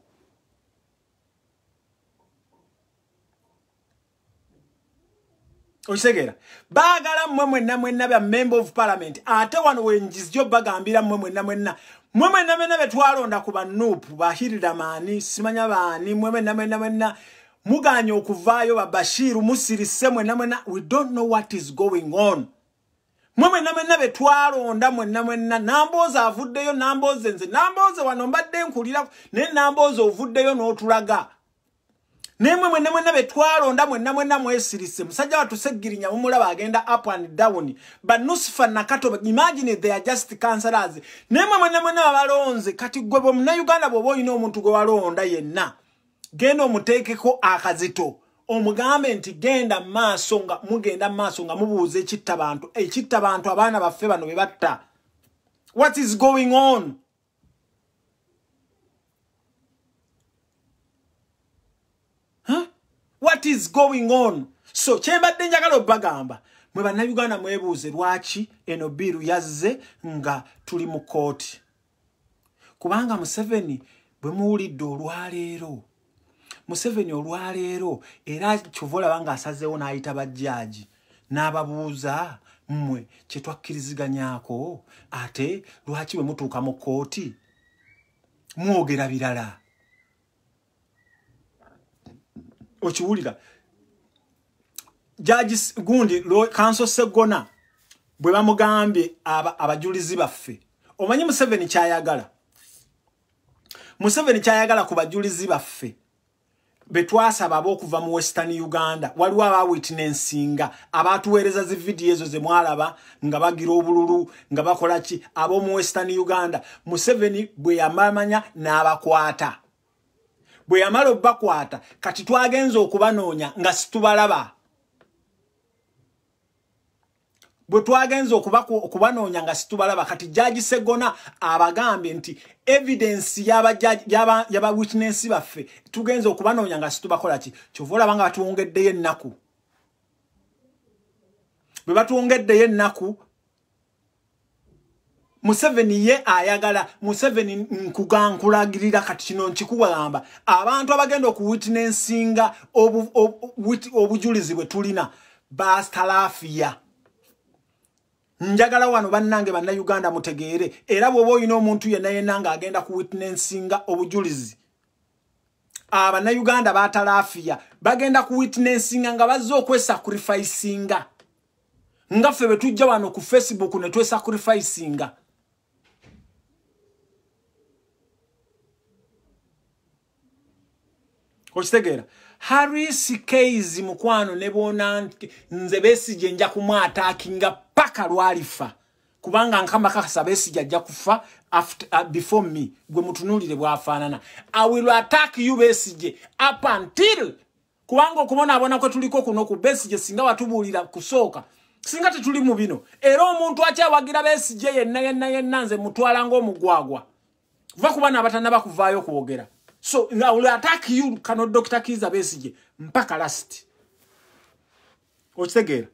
Oisegera bagala mwenna ba member of parliament ate wano wenjizjo bagambira mwenna betwalonda ku banupu bahirira mani simanya bani mwenna muganya okuvaayo ba Bashiru musirise mwenna. We don't know what is going on. Mwenna betwalonda mwenna namboza avuddeyo namboze nze namboze wano mbadde nkulira ne namboze ovuddeyo n'otulaga. Nemwe mwenna betwalonda mwenna mwesirise musajja watusegirinya mumulaba agenda up and down banusifa nakato. Imagine they are just councillors. Nemwe mwenna balonze kati gwe bo muna Uganda bobo oyina omuntu gwe walonda yenna genda omuteekeko akazito omugambe nti genda maaso nga mugenda maaso nga mubuuze ekitta bantu abaana baffe bano bebatta. What is going on? What is going on? So kyembadde njagala obagamba mwe bannayuganda mwebuuze lwaki eno biru yazze nga tuli mu kooti. Kubanga Museveni bwe muwulidde olwaleero Museveni olwaleero era kyovola banga asazeewo n'ayita bajjaaji n'ababuuza mmwe kye twakkiriziganyako ate lwaki bwe mutuuka mu kooti mwogera birala. Okiwulira Judge Gundi Council Segona bwe bamugambye abajulizi baffe omanyi Museveni kyayagala ku bajulizi baffe betwasaba abokuva mu Western Uganda waliwo aba witnessinga abatuweereza zi video ezo ze mwalaba nga bagira obululu nga bakola ki abo mu Western Uganda Museveni bwe yamamanya n'abakwata bwe yamala obakwata kati twagenza okubanoonya nga situbalaba bwe twagenza okubanoonya nga situbalaba kati Judge Segona abagambye nti evidence yaba witness baffe tugenza okubanoonya nga situbakola ki kyovola banga batuwongeddeyo ennaku bwe batuwongeddeyo ennaku Museveni ye ayagala Museveni nkugankulagirira kati kino nkikubagamba abantu abagenda okuwitnessinga obujulizi bwe tulina bastalafia njagala wano bannange banna Uganda mutegeere era bwoba oyina omuntu yenna nga agenda kuwitnessinga obujulizi abanna Uganda batalafia bagenda kuwitnessinga nga bazze okwesacrificinga nga ffe bwe tujja wano ku Facebook ne twesacrificinga Okitegera Harris Keizi mukwano ne bona nze Besigye nja kumwataakinga paka lwalifa kubanga nkamba kakasa Besigye ajja kufa before me gwe mutunulire bwafaanana I will attack you Besigye up until kubanga okubona abona kwe tuliko kuno ku Besigye singa watubuulira kusooka singa tetuli mu bino era omuntu akyawagira Besigye yenna nze mutwala ng'omugwagwa va kubana abatana bakuvaayo kwogera so I will attack you kano Dr. Kizza Besigye mpaka last okitegera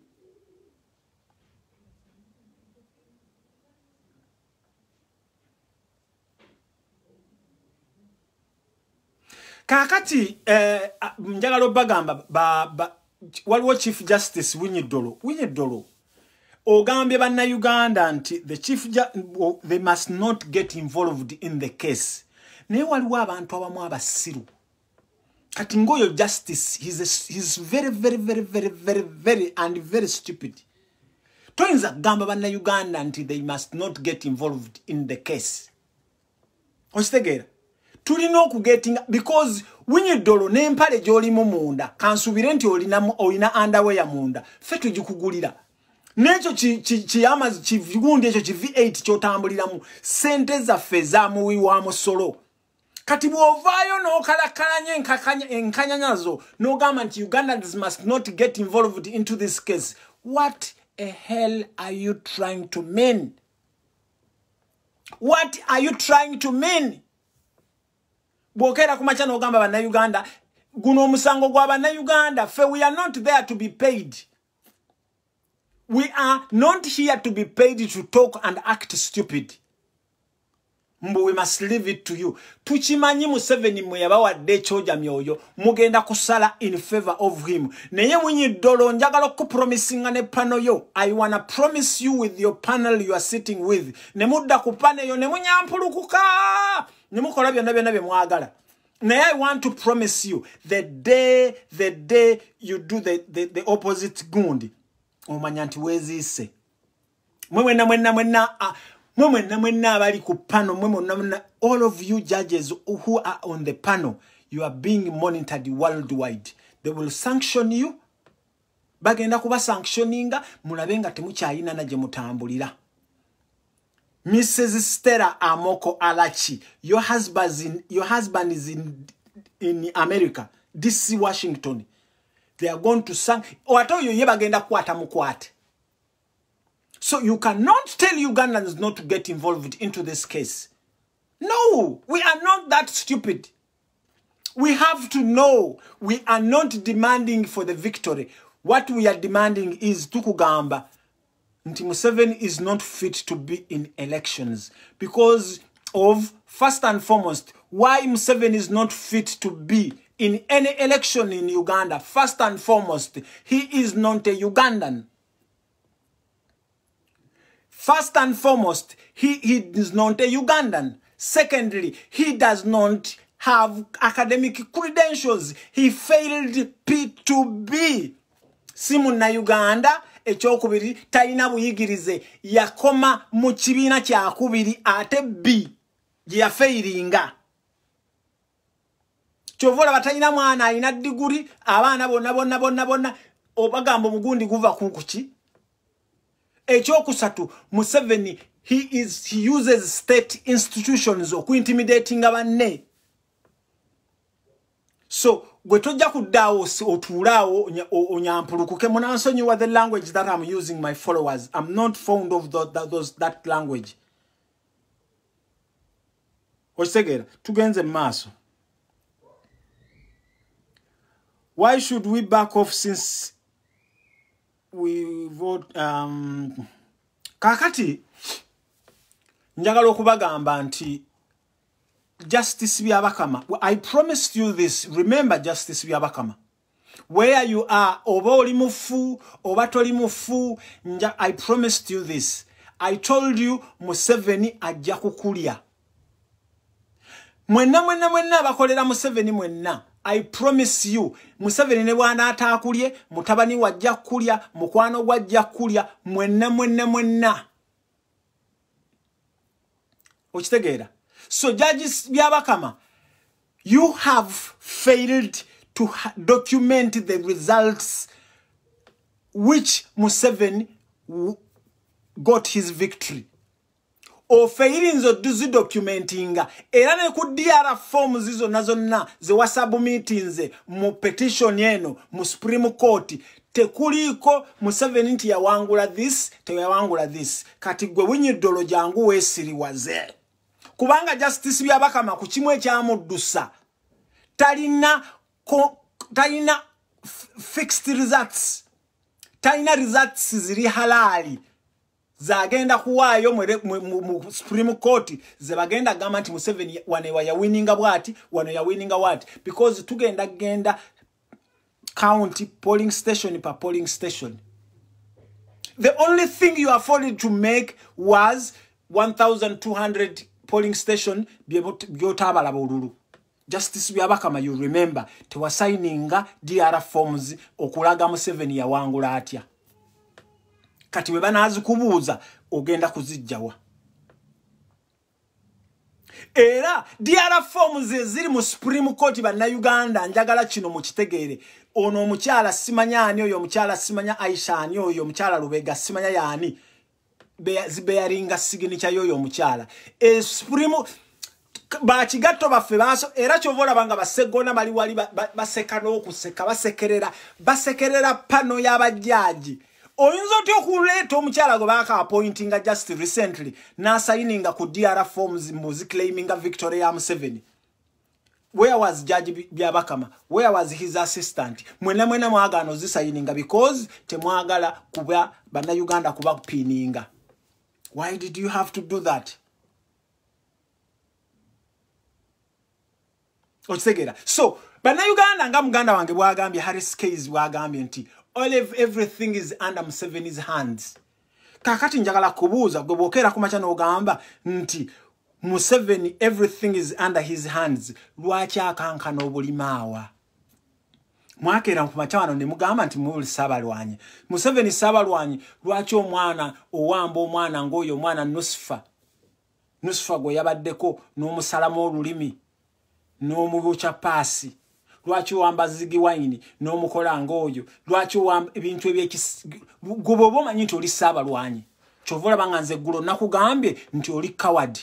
kakati njagala bagamba waliwo Chief Justice Winyedolo ogambye banna Uganda nti the chief they must not get involved in the case naye waliwo abantu abamu abasiru kati ngoyo justice he's very and very stupid toyinza gamba banna Uganda nti they must not get involved in the case okitegera tulina okugetinga because Winyedolo n'empale gy'olimu munda kansubire nti olina underwear munda ffe tugikugulira n'ekyo kigundi ekyo ki V8 kyotambuliramu sente zaffe zamuwiwa musolo kati bw'ovaayo n'okalakalanya enkanyanyazo n'ogamba nti Ugandans must not get involved into this case. What a hell are you trying to mean? What are you trying to mean? Bw'okeera kumakya n'ogamba bannayuganda guno omusango gwa bannayuganda ffe we are not there to be paid. We are not here to be paid to talk and act stupid. Mbu we must leave it to you. Tuchimanyi Museveni mwe yabawadde ekyoja myoyo mugenda kusala in favor of him. Naye Winyedolo njagala okupromisinga ne pano yo. I wanna promise you with your panel you are sitting with. Ne mudda ku panel yo ne munyampulukuka. Ne mukola byonna bye mwagala. Naye I want to promise you the day you do the opposite gundi. Omanya nti weziise. Mwenna abali ku panel, all of you judges who are on the panel, you are being monitored worldwide. They will sanction you. Bagenda kuba sanctioninga mulabe nga temukyayina na gye mutambulira. Mrs. Stella Amoko Alachi, your husband is in America, DC Washington. They are going to sanction. Oatoyo ye bagenda kwata mukwate. So you cannot tell Ugandans not to get involved into this case. No, we are not that stupid. We have to know we are not demanding for the victory. What we are demanding is tukugamba nti Museveni is not fit to be in elections because of, first and foremost, why Museveni is not fit to be in any election in Uganda. First and foremost, he is not a Ugandan. First and foremost, he is not a Ugandan. Secondly, he does not have academic credentials. He failed P2B. si munna Uganda ekyokubiri talina buyigirize yakoma mu kibiina kyakubiri ate B gye yafeiringa kyovola batalina mwana alina diguri abaana bonna obagamba omugundi guva kukuki ekyokusatu Museveni he uses state institutions okuintimidating abanne so gwe tojja kuddawo otuulaawo onyampulukuke munansonyiwa the language that I'm using my followers. I'm not fond of that language. Okitegera tugenze maaso. Why should we back off since we vote kakati njagala okubagamba nti Justice Byabakama, I promised you this. Remember Justice Byabakama. Where you are, oba oli mufu, oba toli mufu, I promised you this. I told you Museveni ajja kukulya. Mwenna bakolera Museveni mwenna. I promise you Museveni ne bwana ataakulye, mutabani wajja kulya, mukwano gwajja kulya, mwenna. Okitegeera? So judges Byabakama, you have failed to document the results which Museveni got his victory. O failing zo duzi documentinga era ne ku DR forms izo nazonna ze WhatsApp meetings mu petition yeno mu Supreme Court tekuliko Museveni nti yawangula this teyawangula this kati gwe winyidolo jangu wesiriwaze kubanga Justice Byabakama ku kimwe kyamuddusa talina fixed results talina results ziri halali zagenda kuwayo mu Supreme Court ze bagenda gamba nti Museveni wane ya winninga bwati wane ya winninga what because tugenda county polling station per polling station. The only thing you afforded to make was 1,200 polling station byotabala bululu. Justice Byabakama, you remember tewa signinga DR forms okulaga Museveni ya wangula atya kati webana azikubuuza ogenda kuzijjawa era DR forms eziri mu Supreme Court banna Uganda njagala kino mu kitegeere ono omukyala simanya ani oyo omukyala simanya Aisha ani oyo omukyala Lubega simanya yani zibearinga signature yoyo omukyala Supreme bakigatto baffe baso era kyovola banga basegona bali wali baseka n'okuseka basekerera pano y'abajjaji oyinza otyo okuleeta omukyala gwe baaka appointinga just recently na signinga ku DR forms muzi claiming Victoria Museveni. Where was Judge Byabakama? Where was his assistant? Mwena mwagano zi signinga because temwagala kuba bana Uganda kuba pininga. Why did you have to do that? Otsegera. So, bana Uganda nga muganda wange bwagambye Harris Case bwagambye nti everything is under Museveni's hands. Kakati njagala kubuuza gwe bokera kumacha n'ogamba nti Museveni everything is under his hands. Lwaki akankana obulimaawa? Mwakera kumacha wano ne mugamba nti muli Ssabalwanyi. Museveni Ssabalwanyi lwaki omwana owamba omwana ngoyo omwana Nusfa gwe yabaddeko n'omusalamu olulimi n'omubucha pasi. Lwaki wamba zigi wine n'omukola ngoyo lwaki wamba ebintu eby'ekigobo omanyi nti oli Ssabalwanyi kyovola banganze eggulo nakugambye nti oli coward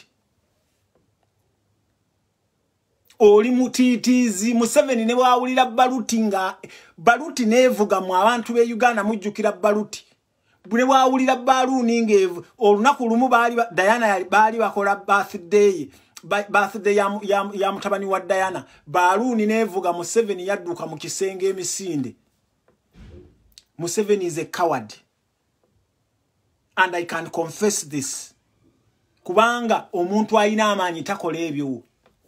oli mutiitizi Museveni ne bwawulira baluti neevuga mu abantu b'e Uganda mujjukira baluti ne bwawulira baluuni ng'evu olunaku lumu Diana baali bakola birthday ya mutabani wa Diana baluni nevuga Museveni yadduka mu kisenge emisinde. Museveni is a coward and I can confess this kubanga omuntu ayina amaanyi takola ebyo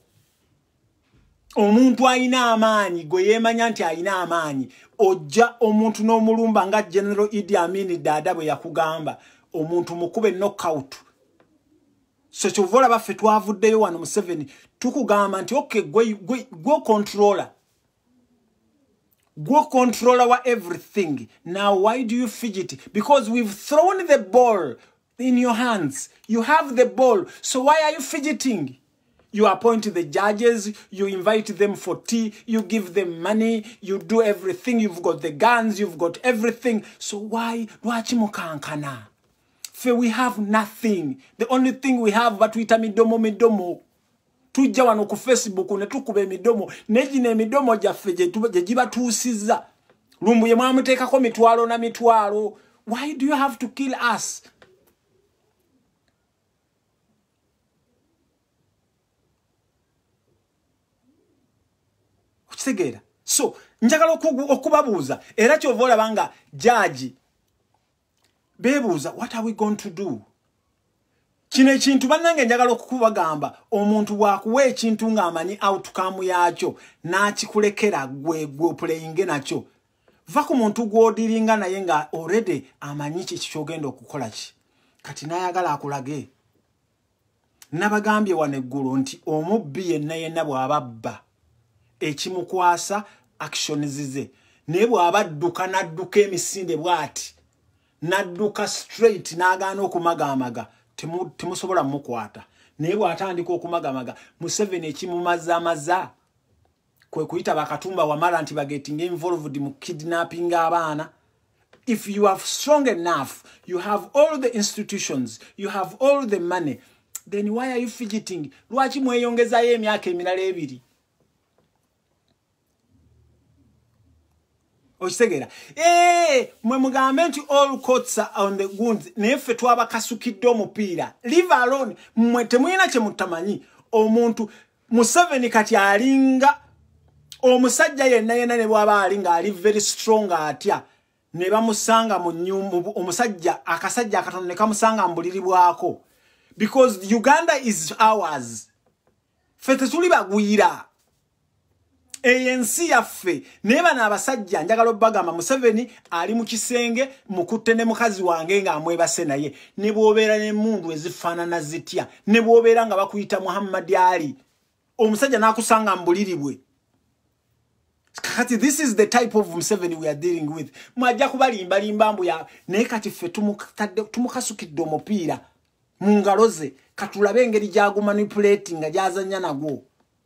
omuntu ayina amaanyi gwe yemanya nti ayina amaanyi ojja omuntu n'omulumba nga General Idi Amin Dada bwe yakugamba omuntu mukube knockout. So chovola baffe twavuddeyo wano Museveni tukugamba nti okay gwe controller Go control our everything. Now, why do you fidget? Because we've thrown the ball in your hands. You have the ball. So why are you fidgeting? You appoint the judges, you invite them for tea, you give them money, you do everything. You've got the guns, you've got everything. So why? For we have nothing. The only thing we have but wita midomo. Tujja wano ku Facebook ne tukube midomo. Nejine midomo jaffe je jiba tuusiza. Lumbu ye mwamuteekako mitwalo na mitwalo. Why do you have to kill us? Segera. So, njagala okubabuuza era kyovola banga judge bebuuza, what are we going to do? Kino ekintu bannange njagala okubagamba, omuntu bwakuwa ekintu ng'amanyi outcome yakyo n'akikulekera gwe playing nakyo, va ku muntu gw'odiringa naye nga already amanyi ky'ogenda okukola ki. Kati n'ayagala akulage. Nabagambye wano eggulu nti omubbi yenna bw'ababba ekimukwasa action zize. Ne bw'abadduka n'adduka emisinde bw'ati. N'adduka straight n'agaana okumagamaga. Temusobola mukwata. Naye bw'atandika okumagamaga, Museveni ekimumaza kwe kuyita bakatumba Wamala nti bagetting involved mu kidnapping abaana. If you are strong enough, you have all the institutions, you have all the money, then why are you fidgeting? Lwaki mweyongezayo emyaka emirala ebiri? Okitegera. Mwe mugambe nti all courts are on the guns. Nefe twaba kasukidde omupiira. Leave alone. Mwe temuyina kye mutamanyi. Omuntu Museveni kati alinga omusajja yenna ne bwaba alinga ali very strong atya. Ne bamusanga mu nyumba omusajja akasajja akatono ne kamusanga mbuliri bwako. Because Uganda is ours. Fete tuli bagwira. ANC yaffe neba n'abasajja njagala bagamba Museveni ali mu kisenge mukutte ne mukazi wange nga amwebase naye ne bwobeera ne mundu ezifaanana zitya ne bwobeera nga bakuyita Muhammad Ali omusajja n'akusanga mbuliribwe. Kati this is the type of Museveni we are dealing with. Mwajja kubalimba mbu ya naye kati ffe tumukasukidde omupiira mu ngalo ze katulabe engeri gy'agu manipulating nga gy'azannya nagwo.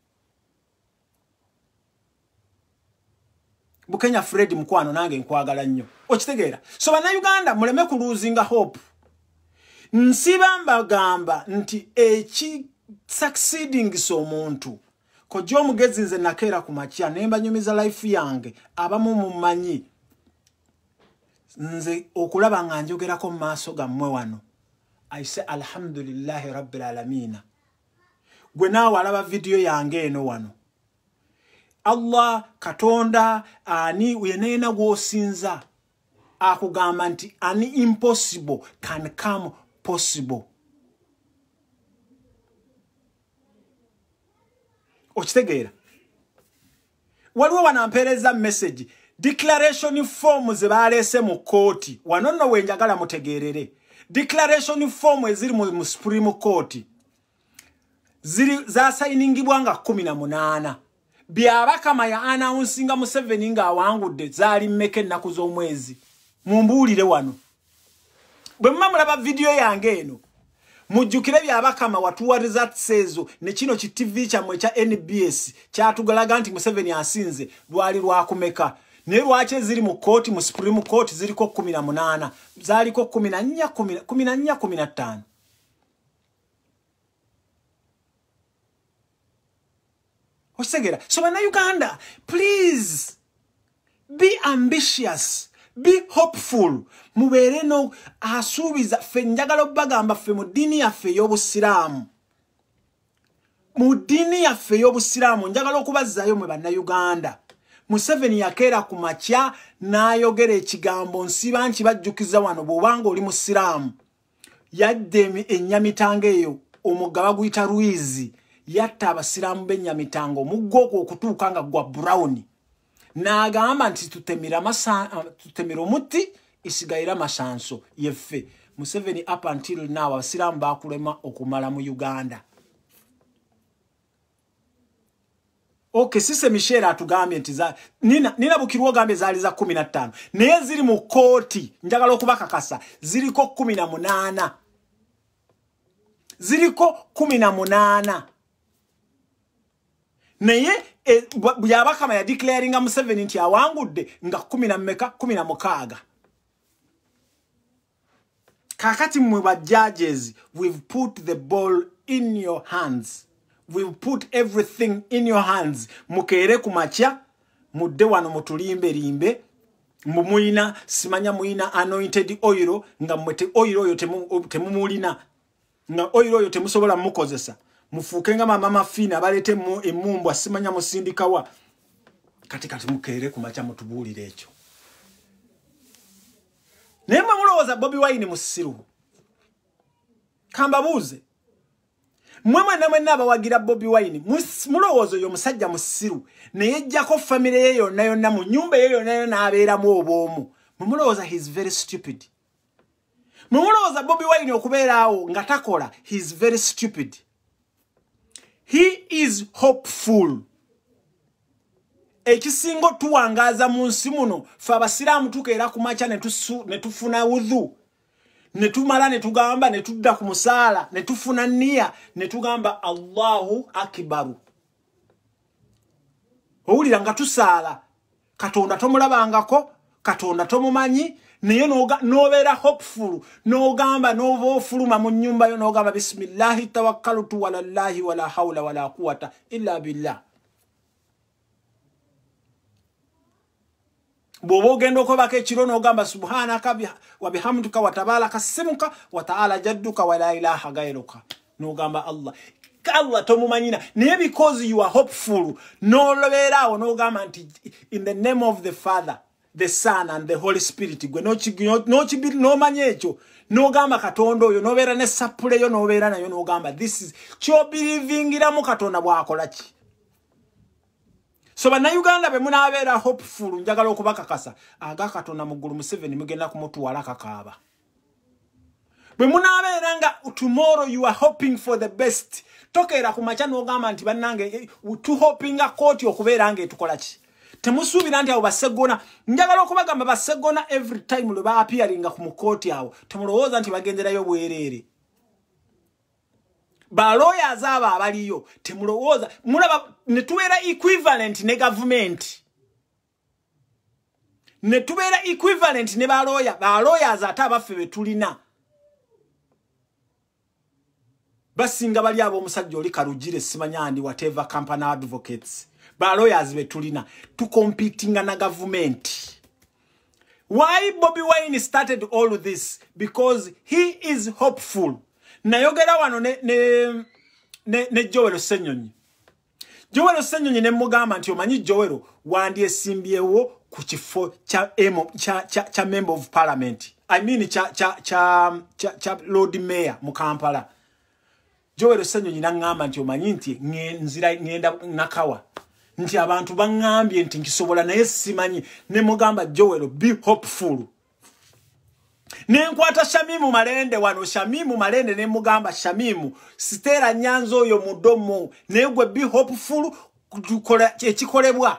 Bukenya Fred mukwano nange nkwagala nnyo. Okitegeera. So bana Uganda muleme ku losing hope. Nsibamba gamba nti succeeding so muntu. Ko jo mugezi nze nakera ku makya nemba nyumiza life yange abamu mumanyi. Nze okulaba nga njogerako mu maaso gammwe wano. I say alhamdulillahi rabbil alamin. Gwe naawe alaba video yange eno wano. Allah Katonda ani uyenena gwosinza akugamba nti ani impossible can come possible. Okitegeera. Waliwo wanampereza message declaration form ze balese mu court wanono wenjagala mutegerere. Declaration form eziri mu Supreme Court ziri za signingibwa nga 18. Byabakama ya announcinga Museveni nga awangudde zaali mmeke ennaku z'omwezi. Mumbuulire wano. Bwe mulaba video yange eno mujjukire byabakama watuwa results ezo ne kino ki TV kyamwe kya NBS kyatugalaga nti Museveni asinze lwali lwakumeka. Ne lwaki ziri mu court mu Supreme Court ziriko 18 zaliko 15. Osegera. So bana Uganda, please be ambitious, be hopeful. Mubere no asubiza fe njagala bagamba fe mu dini yaffe y'obusiramu. Mu dini yaffe y'obusiramu njagala okubazzayo mwe bana Uganda. Museveni yakeera ku makya n'ayogera ekigambo nsiba nti bajjukiza wano bw'obanga oli musiramu. Yadde ennyamitango eyo omugaba guyita Ruizi. Yatta abasiramu b'Enyamitango muggo okutuuka nga gwa brown. N'agamba nti tutemera omuti isigayira masanso yeffe. Museveni up until now abasiramu bakulema okumala mu Uganda. Okay, sise Michelle atugambye nti za nina bukirwa gambe zali za 15 naye ziri mu kooti njagala okubakakasa ziriko 18 ziriko 18 naye byabakama ya declaringa mu 7 nti awangudde nga 16 kakati mwe ba judges, we've put the ball in your hands. We've put everything in your hands. Mukere kumacha, mudde wano mutulimbe mumuina simanya muina anointed oil nga mwete oil oyo temumulina nga oil oyo temusobola mukozesa mufukenga mama fina balete emumbwa simanya musindikawa kati mukere kumacha mutubulire ekyo. Nemwe mulowooza Bobi Wine musiru. Kamba buze. Mwemwe namwe nabawagira Bobi Wine. Mulowooza yo musajja musiru. Naye jjako family ye yonna mu nyumba ye yonna n'abeeramu obwomu. Mulowooza he's very stupid. Mulowooza Bobi Wine okubeera awo nga takola, he's very stupid. He is hopeful. Ekisingo tuwangaza mu nsi muno fa abasiraamu tukeera ku macha ne tufuna wudhu ne tumala ne tugamba ne tudda ku musaala ne tufuna nniya ne tugamba Allahu akbaru. Owulira nga tusaala Katonda tomulabangako, Katonda tomumanyi, naye nobeera hopeful n'ogamba n'ovoofuluma mu nnyumba yo n'ogamba bismillahi tawakkaltu wala llahi wala hawla wala quwwata illa billah. Bobo gendo ko bake chiro no gamba subhanaka wa bihamdika wa tabaraka simuka wa ta'ala jadduka wa la ilaha ghayruka no gamba Allah tomumanyina naye because you are hopeful no loberawo no gamba nti in the name of the Father, the Son and the Holy Spirit gwe no chibiri no manyecho no gamba Katonda oyo no bera ne sapule yo no bera nayo no gamba this is kyo belivingira mu Katonda bwakola ki. So bana Uganda be munabeera hopeful njagala okubakakasa aga Katonda mu ggulu mu 7 mugenda kumutuwala kakaba. Bwe munabeera nga tomorrow you are hoping for the best. Tokeera ku macha n'ogamba nti bannange tu hoping a koti okubeera nga etukola ki. Temusuubira nti abo basegona njagala okubagamba basegona every time lwe ba appearinga ku mukoti awo temulowooza nti bagenderayo bwereere. Ba lawyers aba abaliyo temulowooza mulaba ne tubeera equivalent ne government. Ne tubeera equivalent ne ba lawyers ate abaffe betulina. Basinga bali abo omusajja oli Karugire simanyandi whatever company advocates. Ba lawyers betulina to competing na government. Why Bobi Wine started all of this? Because he is hopeful. Nayogera wano ne Joel Senyonyi. Joel Senyonyi ne mugamba nti omanyi Joel wandie simbyewo ku kifo cha member of parliament. I mean cha Lord Mayor mu Kampala. Joel Senyonyi nangamba nti omanyi nti ngenda nakawa. Nti abantu bangambye nti nkisobola naye simanyi ne mugamba Joel be hopeful. Nenkwata Shamimu Malende wano Shamimu Malende ne mugamba Shamimu sitera nyanzo oyo mudomo negwe be hopeful kukola ekikolebwa.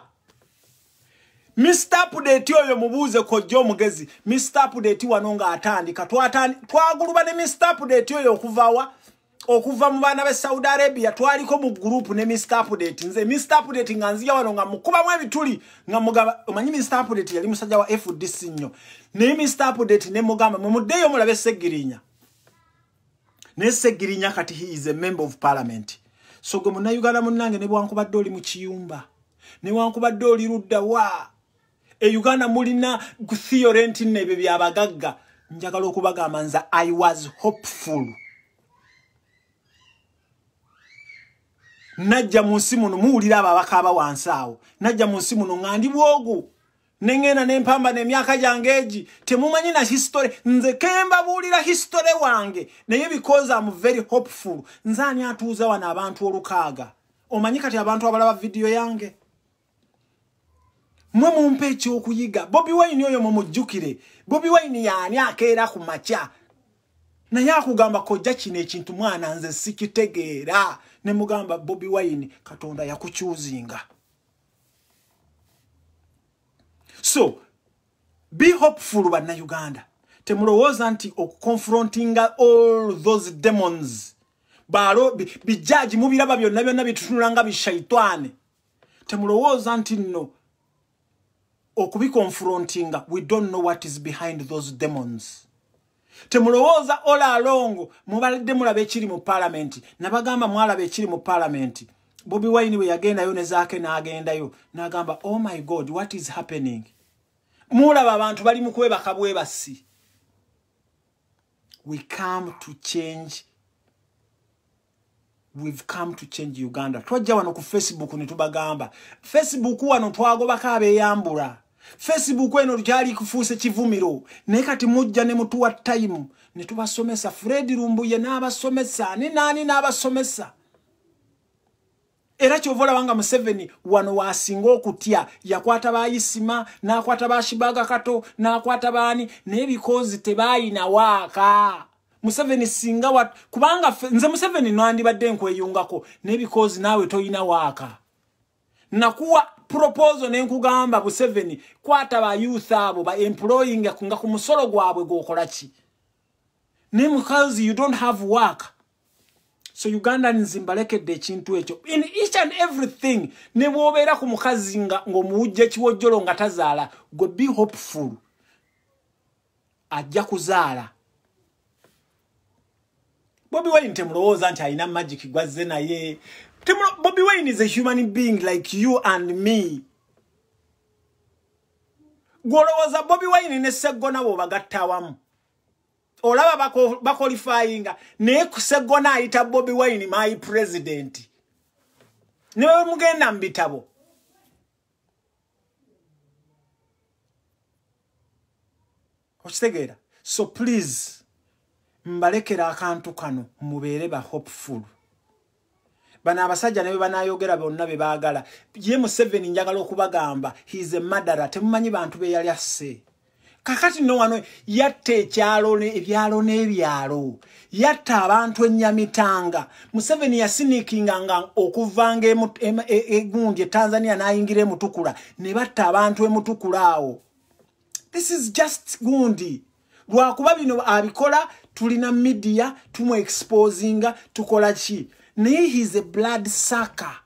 Mr. Update oyo mubuze ko jo mugezi Mr. Update wanonga atandika twaguluba ne Mr. Update oyo okuva mu bana be Saudi Arabia twaliko mu group ne Mr. Update nze Mr. Update nganzia wanonga mukuba mwe bituli nga mugaba omanyi Mr. Update yali musajja wa FDC nnyo ne Mr. Update ne mugamba mumudeyo mulabe Segirinya ne Segirinya kati he is a member of parliament. So gwe muna Uganda munange ne bwankubadde oli mu kiyumba ne wankubadde oli ludda wa Uganda mulina theory nti nebe byabagagga njagala okubagamba nza I was hopeful. Najja munsi muno muwulira ababaka aba wansawo najja munsi muno ngandi bwogu nengena nempamba nemyaka jange eji temumanyi na history nze kemba buulira history wange naye because I'm very hopeful nzani atuuza wana abantu olukaaga omanyi kati abantu abalaba video yange mwe mumpe ekyokuyiga. Bobi Wine oyo mumujjukire Bobi Wine yani akeera ku macha naye akugamba kojja kino ekintu mwana nze sikitegeera ne mugamba Bobi Wine Katonda yakuchuzinga So be hopeful bana Uganda. Temulowooza nti confronting all those demons. Balo bijaji mubiraba byonna byonna bitutunulanga bishaitwane. Temulowooza nti no okubi confronting, we don't know what is behind those demons. Temulowooza all along mubalidde mulabe ekiri mu parliament nabagamba mwalabe ekiri mu parliament. Bobi Wine we yagenda yo nezaake n'agendayo n'agamba oh my god what is happening. Mulaba abantu bali mu kwebaka bwebasi. We come to change. We've come to change Uganda. Twajja wano ku Facebook ne tubagamba. Facebook wano twagobako abeyambula. Facebook eno lyali kufuuse kivumiro. Ne kati mujja ne mutuwa time ne tubasomesa. Fred Lumbuye n'abasomesa. Ni nani n'abasomesa. Era kyovola wanga Museveni wano wasinga okutya yakwata bayisima n'akwata bashibaga kato n'akwata bani n'ebikozi tebayina waaka. Museveni singa kubanga nze Museveni nwandi badde nkweyungako n'ebikozi nawe toyina waaka. Nakuwa proposal nenkugamba Museveni kwata ba youth abo ba employing nga ku musolo gwabwe gokola ki. Ne mukazi you don't have work. So Uganda nzimbaleke de chintu echo. In each and everything, ne bwobeera ku mukazi nga ng'omuwujja kiwojjolo nga tazaala, go be hopeful. Ajja kuzaala. Bobi Wine temulowooza nti alina magic gwazze naye. Bobi Wine is a human being like you and me. Gwolowooza Bobi Wine ne Sseggona bo bagatta awamu. Olaba baqualifying ne Sseggona ayita Bobi Wine my president. Newe mugenda mbitabo. Okitegeera. So please mbalekera akantu kano mubeere ba hopeful. Bana abasajja ne banayogera bonna be baagala. Ye Museveni njagala okubagamba he is a murderer. Temumanyi bantu be yali asse. Kakati no wano yatte ekyalo ebyalo n'ebyalo. Yatta abantu Enyamitanga. Museveni yasiniikinganga okuvanga egundi Tanzania n'ayingira emutukula. Ne batta abantu emutukula awo. This is just gundi. Lwakuba bino abikola tulina media tumu exposinga tukola ki. Naye he is a blood sucker.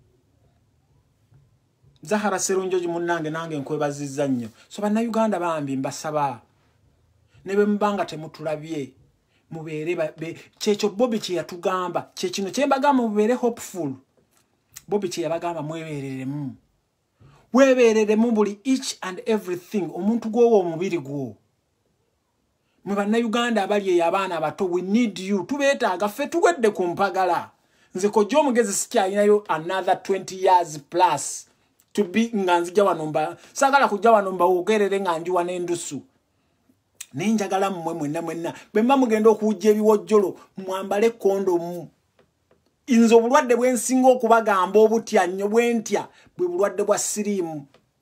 Zahara Serunjoji munange nange nkwebazizza nnyo. So bana Uganda bambi mbasaba. Nebe mbanga temutulabye. Mubeere kyekyo Bobi kye yatugamba. Kyekino kye mbagamba mubeere hopeful. Bobi kye yabagamba mwebereremu. Webereremu buli each and everything. Omuntu gwowo omubiri gwo. Mwe bana Uganda abali abaana abato we need you. Tubeetaaga ffe tugwedde ku mpagala. Nze kojja omugezi sikyalinayo another 20 years plus. To be nganzija wanomba sagala kujja wanomba ogerere nganjuwa n'endusu nenjagala mmwe mwenna bemba mugenda okujja ebiwojjolo mwambale kondomu inzo obulwadde bwensinga okubagamba obutya nnyo bwentya bwe bulwadde bwa sirimu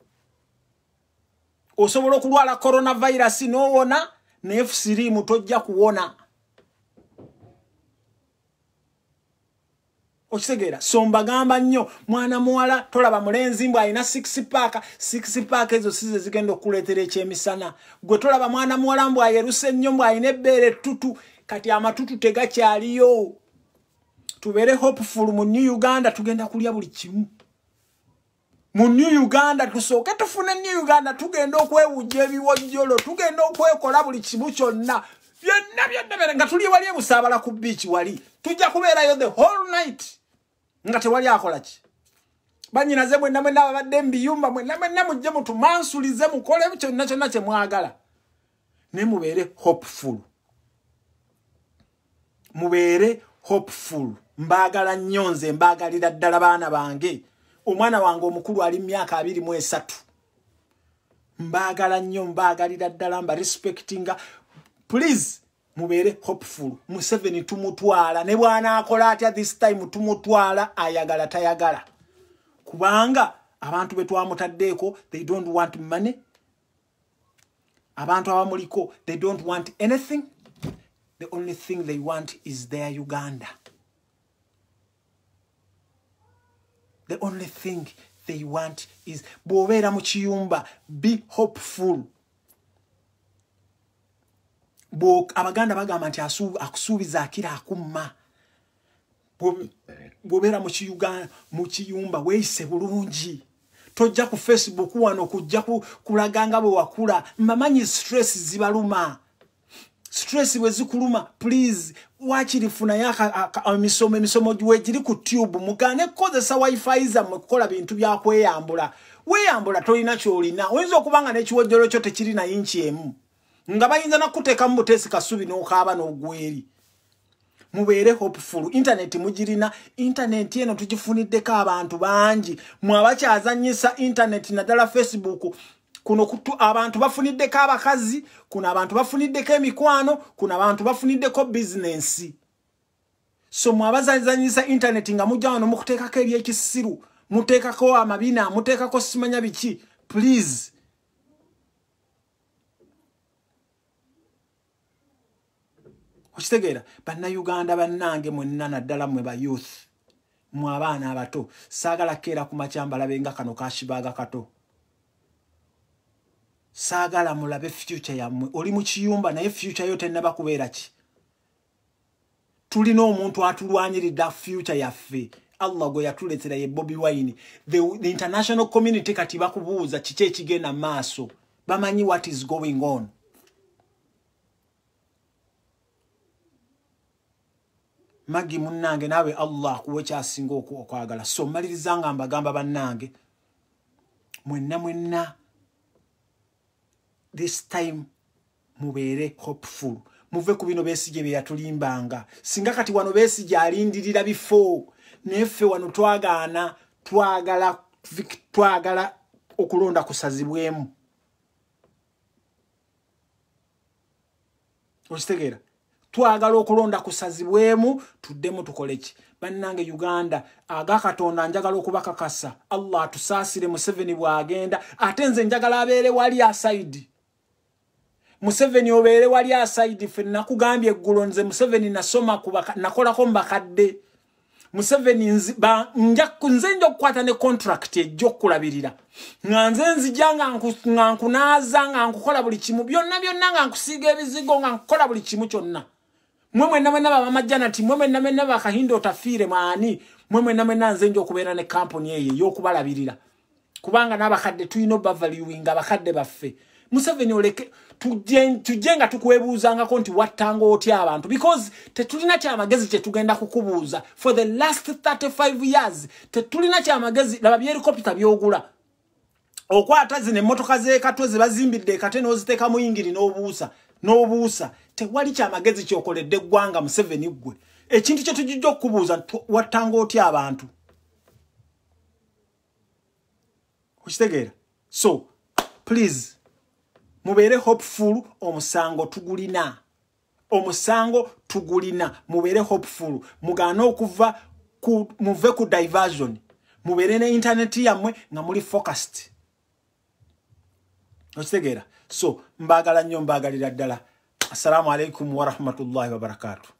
osobola okulwala coronavirus n'owona ne sirimu tojja kuwona. Okitegeera somba gamba nnyo mwana muwala tolaba mulenzi mbwa alina 6 pack ezo size zigenda okuleetera ekyemisana gwe tolaba mwana muwala mbwa yeruse nnyo mbwa alina ebbeere tutu kati amatutu tegakyaliyo. Tubeere hopeful mu New Uganda tugenda kulya buli kimu. Mu New Uganda tusooke tufune New Uganda tugenda okwewujja ebiwojjolo tugenda okwekola buli kimu kyonna. Byonna nga tuli wali ebusaabala ku beach wali tujja kubeerayo the whole night nga tewali akola ki. Banyinaze mwenna abadde mbiyumba mwenna mujje mutumansulize mukole kyonna kye mwagala. Ne mubeere hopeful. Mubeere hopeful. Mbaagala nnyo nze mbaagalira ddala baana bange. Omwana wange omukulu ali myaka 23. Mbaagala nnyo mbaagalira ddala mba respectinga. Please mubeere hopeful. Museveni tumutwala ne bwana akola atya this time tumutwala ayagala tayagala. Kubanga abantu betwamutaddeeko they don't want money. Abantu abamuliko they don't want anything. The only thing they want is their Uganda. The only thing they want is bw'obeera mu kiyumba, be hopeful. Abaganda bagamba nti akusuubiza akira akumma. Bw'obeera mu kiyumba weeyise bulungi. Tojja ku Facebook wano kujja kulaganga bwe wakula. Mbamanyi stress zibaluma. Stress bwe zikuluma, please wakirifuna emisomo giri ku tube mugane kozesa wifi zammwe kukola bintu bya kweyambula. Weyambula tolina kyolina. Oyinza okubanga n'ekiwojjolo kyo tekiri na inchi emu. Nga bayinza nakuteeka mu buteesi kasubi n'okaaba n'ogweri. Mubeere hopeful. Internet mugirina. Internet eno tugifuniddeko abantu bangi. Mwabakyazanyisa internet naddala Facebook. Kuno abantu bafuniddeko abakazi, kuna abantu bafuniddeko emikwano, kuna abantu bafuniddeko business. So mwabazanyisa internet nga mujja wano mukuteekako ebyekisiru, muteekako amabina, muteekako simanya biki. Please. Okitegeera, bannayuganda bannange mwenna naddala mmwe ba youth, mwe abaana abato, saagala keera ku makyamba labenga kano kashibaaga kato. Saagala mulabe future yammwe. Oli mu kiyumba naye future yo tennaba kubeera ki. Tulina omuntu atulwanyiridde future yaffe. Allah gwe yatuleetera ye Bobi Wine. The international community kati bakubuuza kiki ekigenda maaso. Bamanyi what is going on. Magi munnange nawe Allah kuwe kyasinga okwagala. So malirizanga mbagamba bannange. Mwenna this time mubeere hopeful. Muve ku bino Besigye bye yatulimbanga. Singa kati wano Besigye alindirira bifo. Neffe wano twagala okulonda kusazibwemu. Okitegeera? Twagala okulonda kusazibwemu, tuddemu tukoleki. Bannange Uganda, aga Katonda njagala okubakakasa. Allah atusaasire Museveni bwagenda. Ate nze njagala abeere wali aside. Museveni obeere wali aside. Ffe nakugambye eggulo nze Museveni nasoma nakolako mbakadde. Museveni nze nja okukwata ne contract ejja okulabirira. Nga nze nzija nga nkunaaza nga nkukola buli kimu. Byonna nga nkusiiga ebizigo nga nkukola buli kimu kyonna. Mwenna bamajjana ti mwenna bakahindo tafiire maani. Mwenna nze nja okubeera ne kampuni eyo y'okubalabirira. Kubanga n'abakadde tulina obavaluing abakadde baffe. Museveni oleke tujje nga tukwebuuzangako nti wattanga otya abantu, because tetulina kyamagezi kye tugenda kukubuuza. For the last 35 years tetulina kyamagezi. Laba by'helicopter by'ogula okwata zino emmotoka z'ekatwe ze bazimbidde ekate n'oziteeka mu yingiri n'obuusa tewali kyamagezi kyokoledde eggwanga Museveni ggwe. Ekintu kye tujja okukubuuza wattanga otya abantu. Okitegeera? So please mubeere hopeful. Omusango tugulina. Mubeere hopeful. Mugaana okuva muve ku diversion. Mubeere ne internet yammwe nga muli focused. Okitegeera? So mbaagala nnyo, mbaagalira ddala. Assalamu alaikum wa rahmatullahi wa barakatuh.